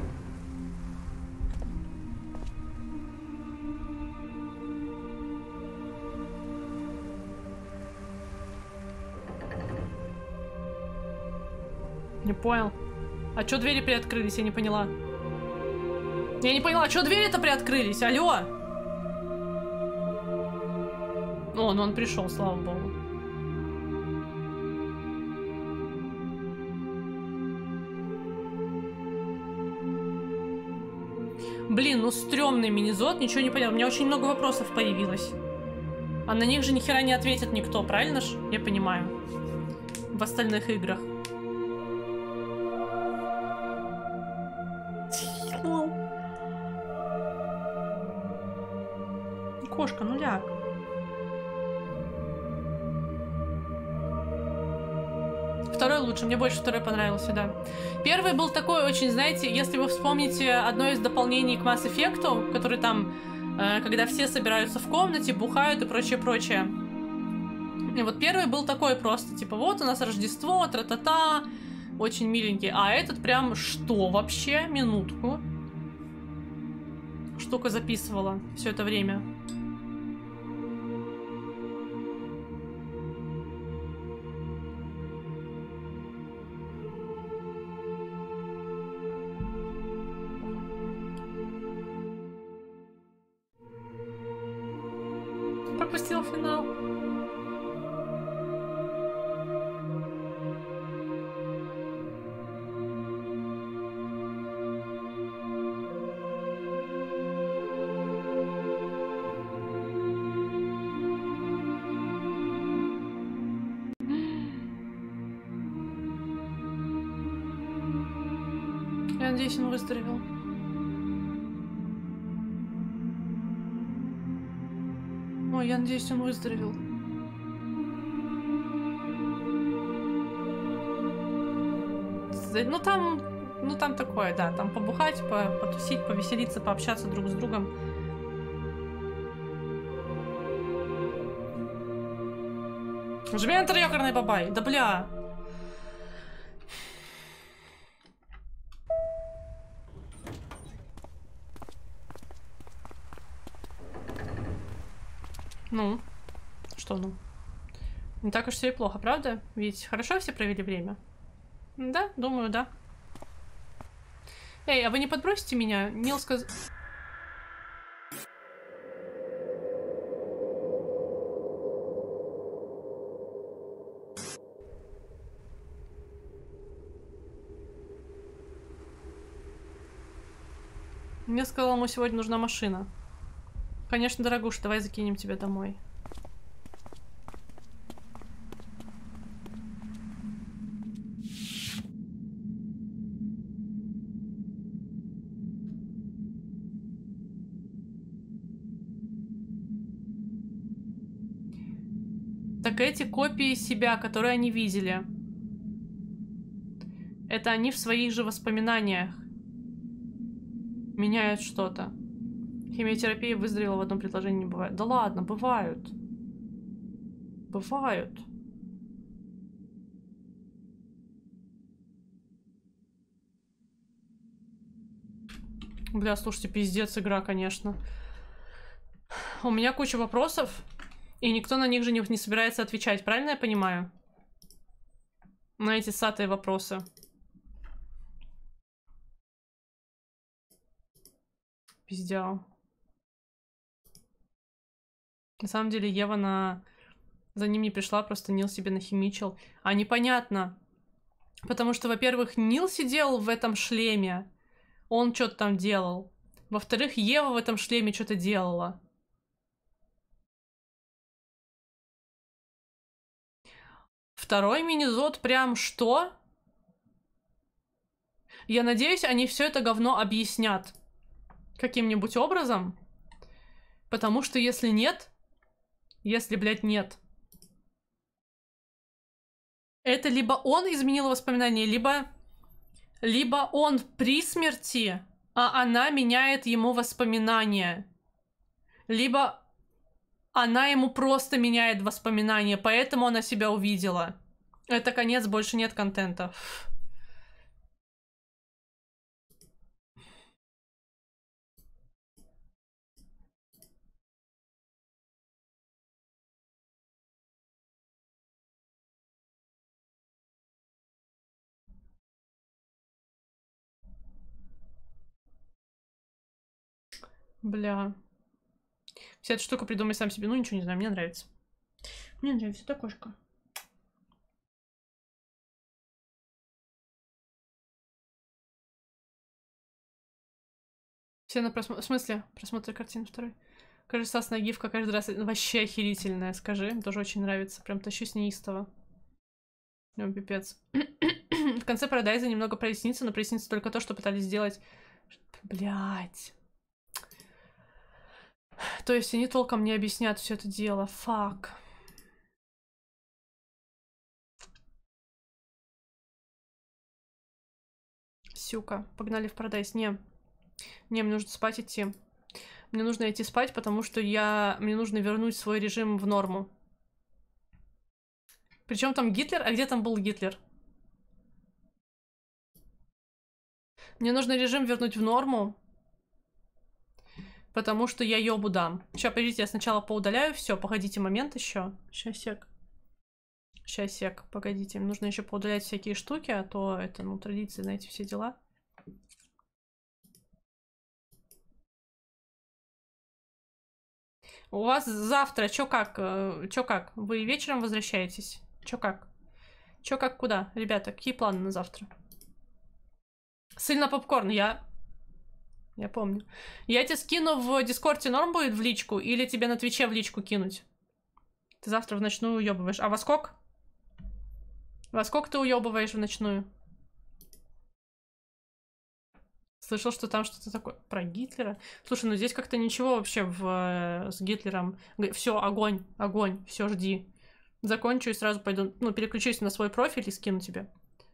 Не понял. А чё двери приоткрылись? Я не поняла. Я не поняла, чё двери-то приоткрылись? Алло! О, ну он пришел, слава богу. Блин, ну стрёмный мини-зод, ничего не понял. У меня очень много вопросов появилось. А на них же ни хера не ответит никто, правильно ж? Я понимаю. В остальных играх. Кошка, ну ляг. Второй лучше, мне больше второй понравился, да. Первый был такой очень, знаете, если вы вспомните одно из дополнений к Mass Effect, который там, когда все собираются в комнате, бухают и прочее-прочее. И вот первый был такой просто, типа, вот у нас Рождество, тра-та-та, очень миленький. А этот прям, что вообще? Минутку. Штука записывала все это время. пропустил финал. Я надеюсь, он выздоровел. Ой, я надеюсь, он выздоровел. Ну там такое, да. Там побухать, потусить, повеселиться, пообщаться друг с другом. Жми Enter, ёкарный бабай. Да бля. Ну, что ну? Не так уж все и плохо, правда? Ведь хорошо все провели время? Да, думаю, да. Эй, а вы не подбросите меня? Нил сказал... Мне сказал, ему сегодня нужна машина. Конечно, дорогуш, давай закинем тебя домой. Так эти копии себя, которые они видели, это они в своих же воспоминаниях меняют что-то. Химиотерапия выздоровела в одном предложении не бывает. Да ладно, бывают. Бывают. Бля, слушайте, пиздец игра, конечно. У меня куча вопросов, и никто на них же не собирается отвечать. Правильно я понимаю? На эти сатые вопросы. Пиздял. На самом деле Ева за ним не пришла, просто Нил себе нахимичил. А непонятно. Потому что, во-первых, Нил сидел в этом шлеме. Он что-то там делал. Во-вторых, Ева в этом шлеме что-то делала. Второй мини-зод прям что? Я надеюсь, они все это говно объяснят каким-нибудь образом. Потому что если нет... Если, блядь, нет... Это либо он изменил воспоминания, либо он при смерти, а она меняет ему воспоминания. Либо она ему просто меняет воспоминания, поэтому она себя увидела. Это конец, больше нет контента. Бля. Вся эта штука придумай сам себе. Ну, ничего не знаю, мне нравится. Мне нравится эта кошка. Все на просмотр... В смысле? Просмотр картины второй. Кажется, сасная гифка каждый раз вообще охерительная, скажи. Тоже очень нравится. Прям тащусь неистово. Ну, пипец. В конце Парадайза немного прояснится, но прояснится только то, что пытались сделать... Блять. То есть они толком не объяснят все это дело. Фак. Сюка. Погнали в Парадайз. Не, мне нужно спать идти. Мне нужно идти спать, потому что мне нужно вернуть свой режим в норму. Причем там Гитлер? А где там был Гитлер? Мне нужно режим вернуть в норму, потому что я ёбу дам. Сейчас, подождите, я сначала поудаляю все. Погодите момент еще. Сейчас сек. Сейчас сек. Погодите, мне нужно еще поудалять всякие штуки, а то это, ну, традиции, знаете, все дела. У вас завтра чё как? Чё как? Вы вечером возвращаетесь? Чё как? Чё как куда? Ребята, какие планы на завтра? Сыльно попкорн, я помню. Я тебе скину в Дискорде, норм будет в личку? Или тебе на Твиче в личку кинуть? Ты завтра в ночную уёбываешь. А во сколько? Во сколько ты уёбываешь в ночную? Слышал, что там что-то такое про Гитлера. Слушай, ну здесь как-то ничего вообще с Гитлером. Все, огонь, огонь, все, жди. Закончу и сразу пойду, ну, переключусь на свой профиль и скину тебе.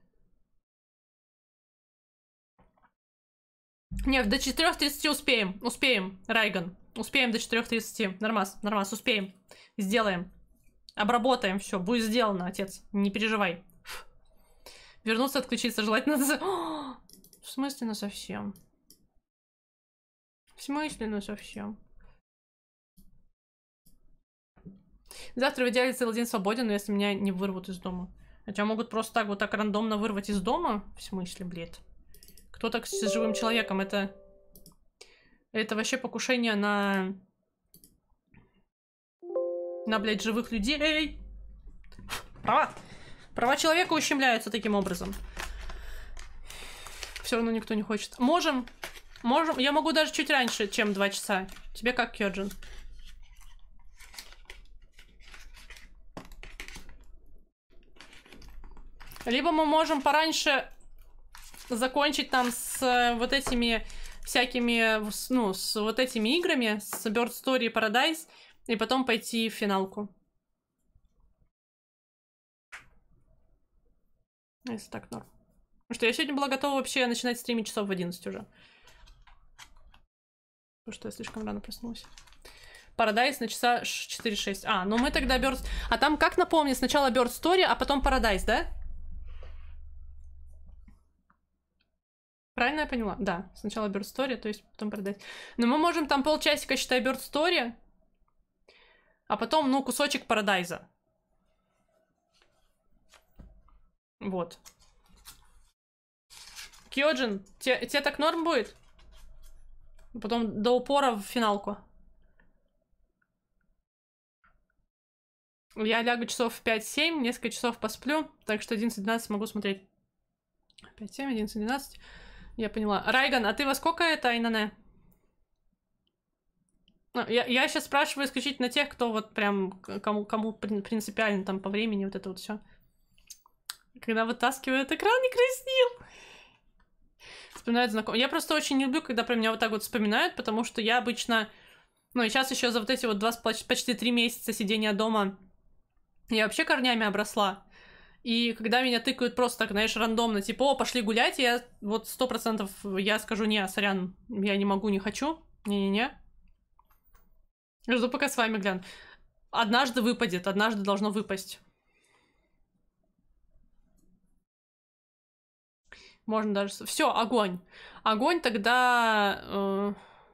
Нет, до 4:30 успеем. Успеем, Райган. Успеем до 4:30. Нормас, нормас, успеем. Сделаем. Обработаем все. Будет сделано, отец. Не переживай. Вернуться, отключиться желательно. В смысле, совсем? В смысле, совсем? Завтра в идеале целый день свободен, но если меня не вырвут из дома. А тебя могут просто так вот так рандомно вырвать из дома? В смысле, блядь? Кто так с живым человеком? Это вообще покушение на, блядь, живых людей. Права человека ущемляются таким образом. Все равно никто не хочет. Можем. Я могу даже чуть раньше, чем 2 часа. Тебе как, Кёджин? Либо мы можем пораньше закончить там с вот этими всякими, ну, с вот этими играми, с Bird Story и Paradise, и потом пойти в финалку. Если так, норм. Потому что я сегодня была готова вообще начинать стримить часов в 11 уже. Потому что я слишком рано проснулась. Paradise на часа 4-6. А, ну мы тогда Bird... А там как, напомни, сначала Bird Story, а потом Paradise, да? Правильно я поняла? Да, сначала Bird Story, то есть потом Paradise. Но мы можем там полчасика, считай, Bird Story, а потом, ну, кусочек Paradise. Вот. Кёджин, тебе так норм будет? Потом до упора в финалку. Я лягу часов в 5-7, несколько часов посплю, так что 11-12 могу смотреть. 5-7, 11-12. Я поняла. Райган, а ты во сколько это, Айнане? Я сейчас спрашиваю исключительно тех, кто вот прям, кому принципиально там по времени вот это вот все. Когда вытаскивают экран, не краснел. Вспоминают знакомых. Я просто очень не люблю, когда про меня вот так вот вспоминают, потому что я обычно... Ну и сейчас еще за вот эти вот почти 3 месяца сидения дома я вообще корнями обросла. И когда меня тыкают просто так, знаешь, рандомно, типа, о, пошли гулять, я вот 100% я скажу, не, сорян, я не могу, не хочу. Не-не-не. Жду, пока с вами гляну. Однажды выпадет, однажды должно выпасть. Можно даже... Все, огонь. Огонь тогда...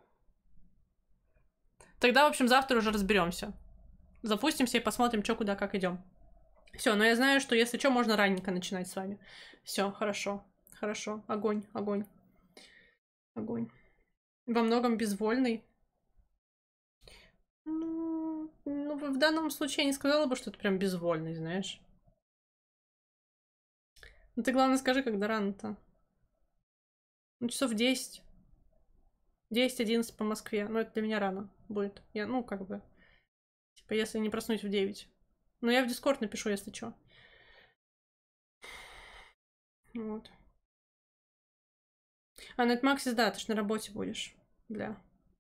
Тогда, в общем, завтра уже разберемся. Запустимся и посмотрим, что, куда, как идем. Все, но я знаю, что если что, можно раненько начинать с вами. Все, хорошо. Хорошо. Огонь, огонь. Огонь. Во многом безвольный. Ну, в данном случае я не сказала бы, что это прям безвольный, знаешь. Ну, ты, главное, скажи, когда рано-то. Ну, часов 10. 10-11 по Москве. Ну, это для меня рано будет. Я, ну, как бы... Типа, если не проснусь в 9. Но я в Дискорд напишу, если что. Вот. А, ну это Максис, да, ты ж на работе будешь. Бля.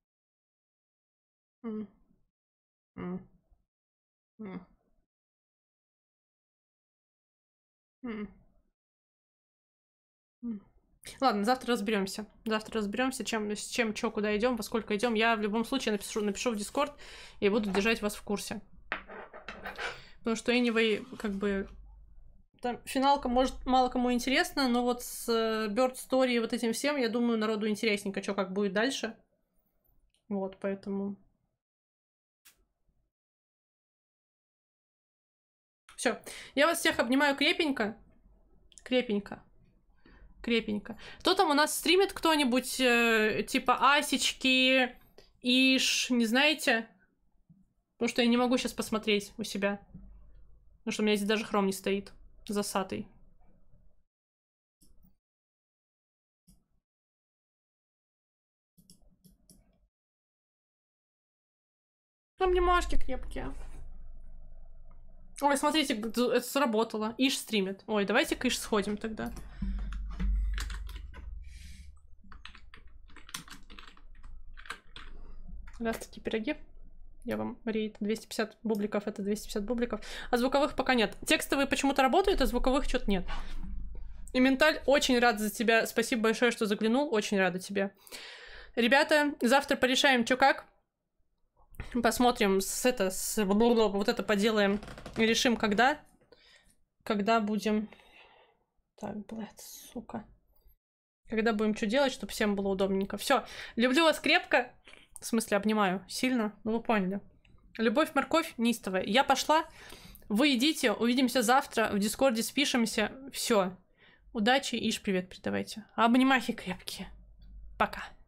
Ладно, завтра разберемся. Завтра разберемся, с чем, что, куда идем, во сколько идем. Я в любом случае напишу в Дискорд и буду держать вас в курсе. Потому что anyway, как бы... Там финалка, может, мало кому интересна, но вот с Bird Story и вот этим всем, я думаю, народу интересненько, что как будет дальше. Вот, поэтому... Все. Я вас всех обнимаю крепенько. Крепенько. Крепенько. Кто там у нас стримит? Кто-нибудь типа Асечки, Иш, не знаете? Потому что я не могу сейчас посмотреть у себя. Потому что у меня здесь даже хром не стоит. Засатый. Обнимашки крепкие. Ой, смотрите, это сработало. Иш стримит. Ой, давайте к Иш сходим тогда. Раз такие пироги. Я вам рейд 250 бубликов, это 250 бубликов. А звуковых пока нет. Текстовые почему-то работают, а звуковых что-то нет. И Менталь, очень рад за тебя. Спасибо большое, что заглянул. Очень рада тебе. Ребята, завтра порешаем, что как. Посмотрим, вот это поделаем. И решим, когда. Когда будем... Так, блядь, сука. Когда будем что делать, чтобы всем было удобненько. Все, люблю вас крепко. В смысле, обнимаю сильно. Ну, вы поняли. Любовь, морковь, неистовая. Я пошла. Вы идите. Увидимся завтра. В Дискорде спишемся. Все. Удачи. Иш, привет передавайте. Обнимахи крепкие. Пока.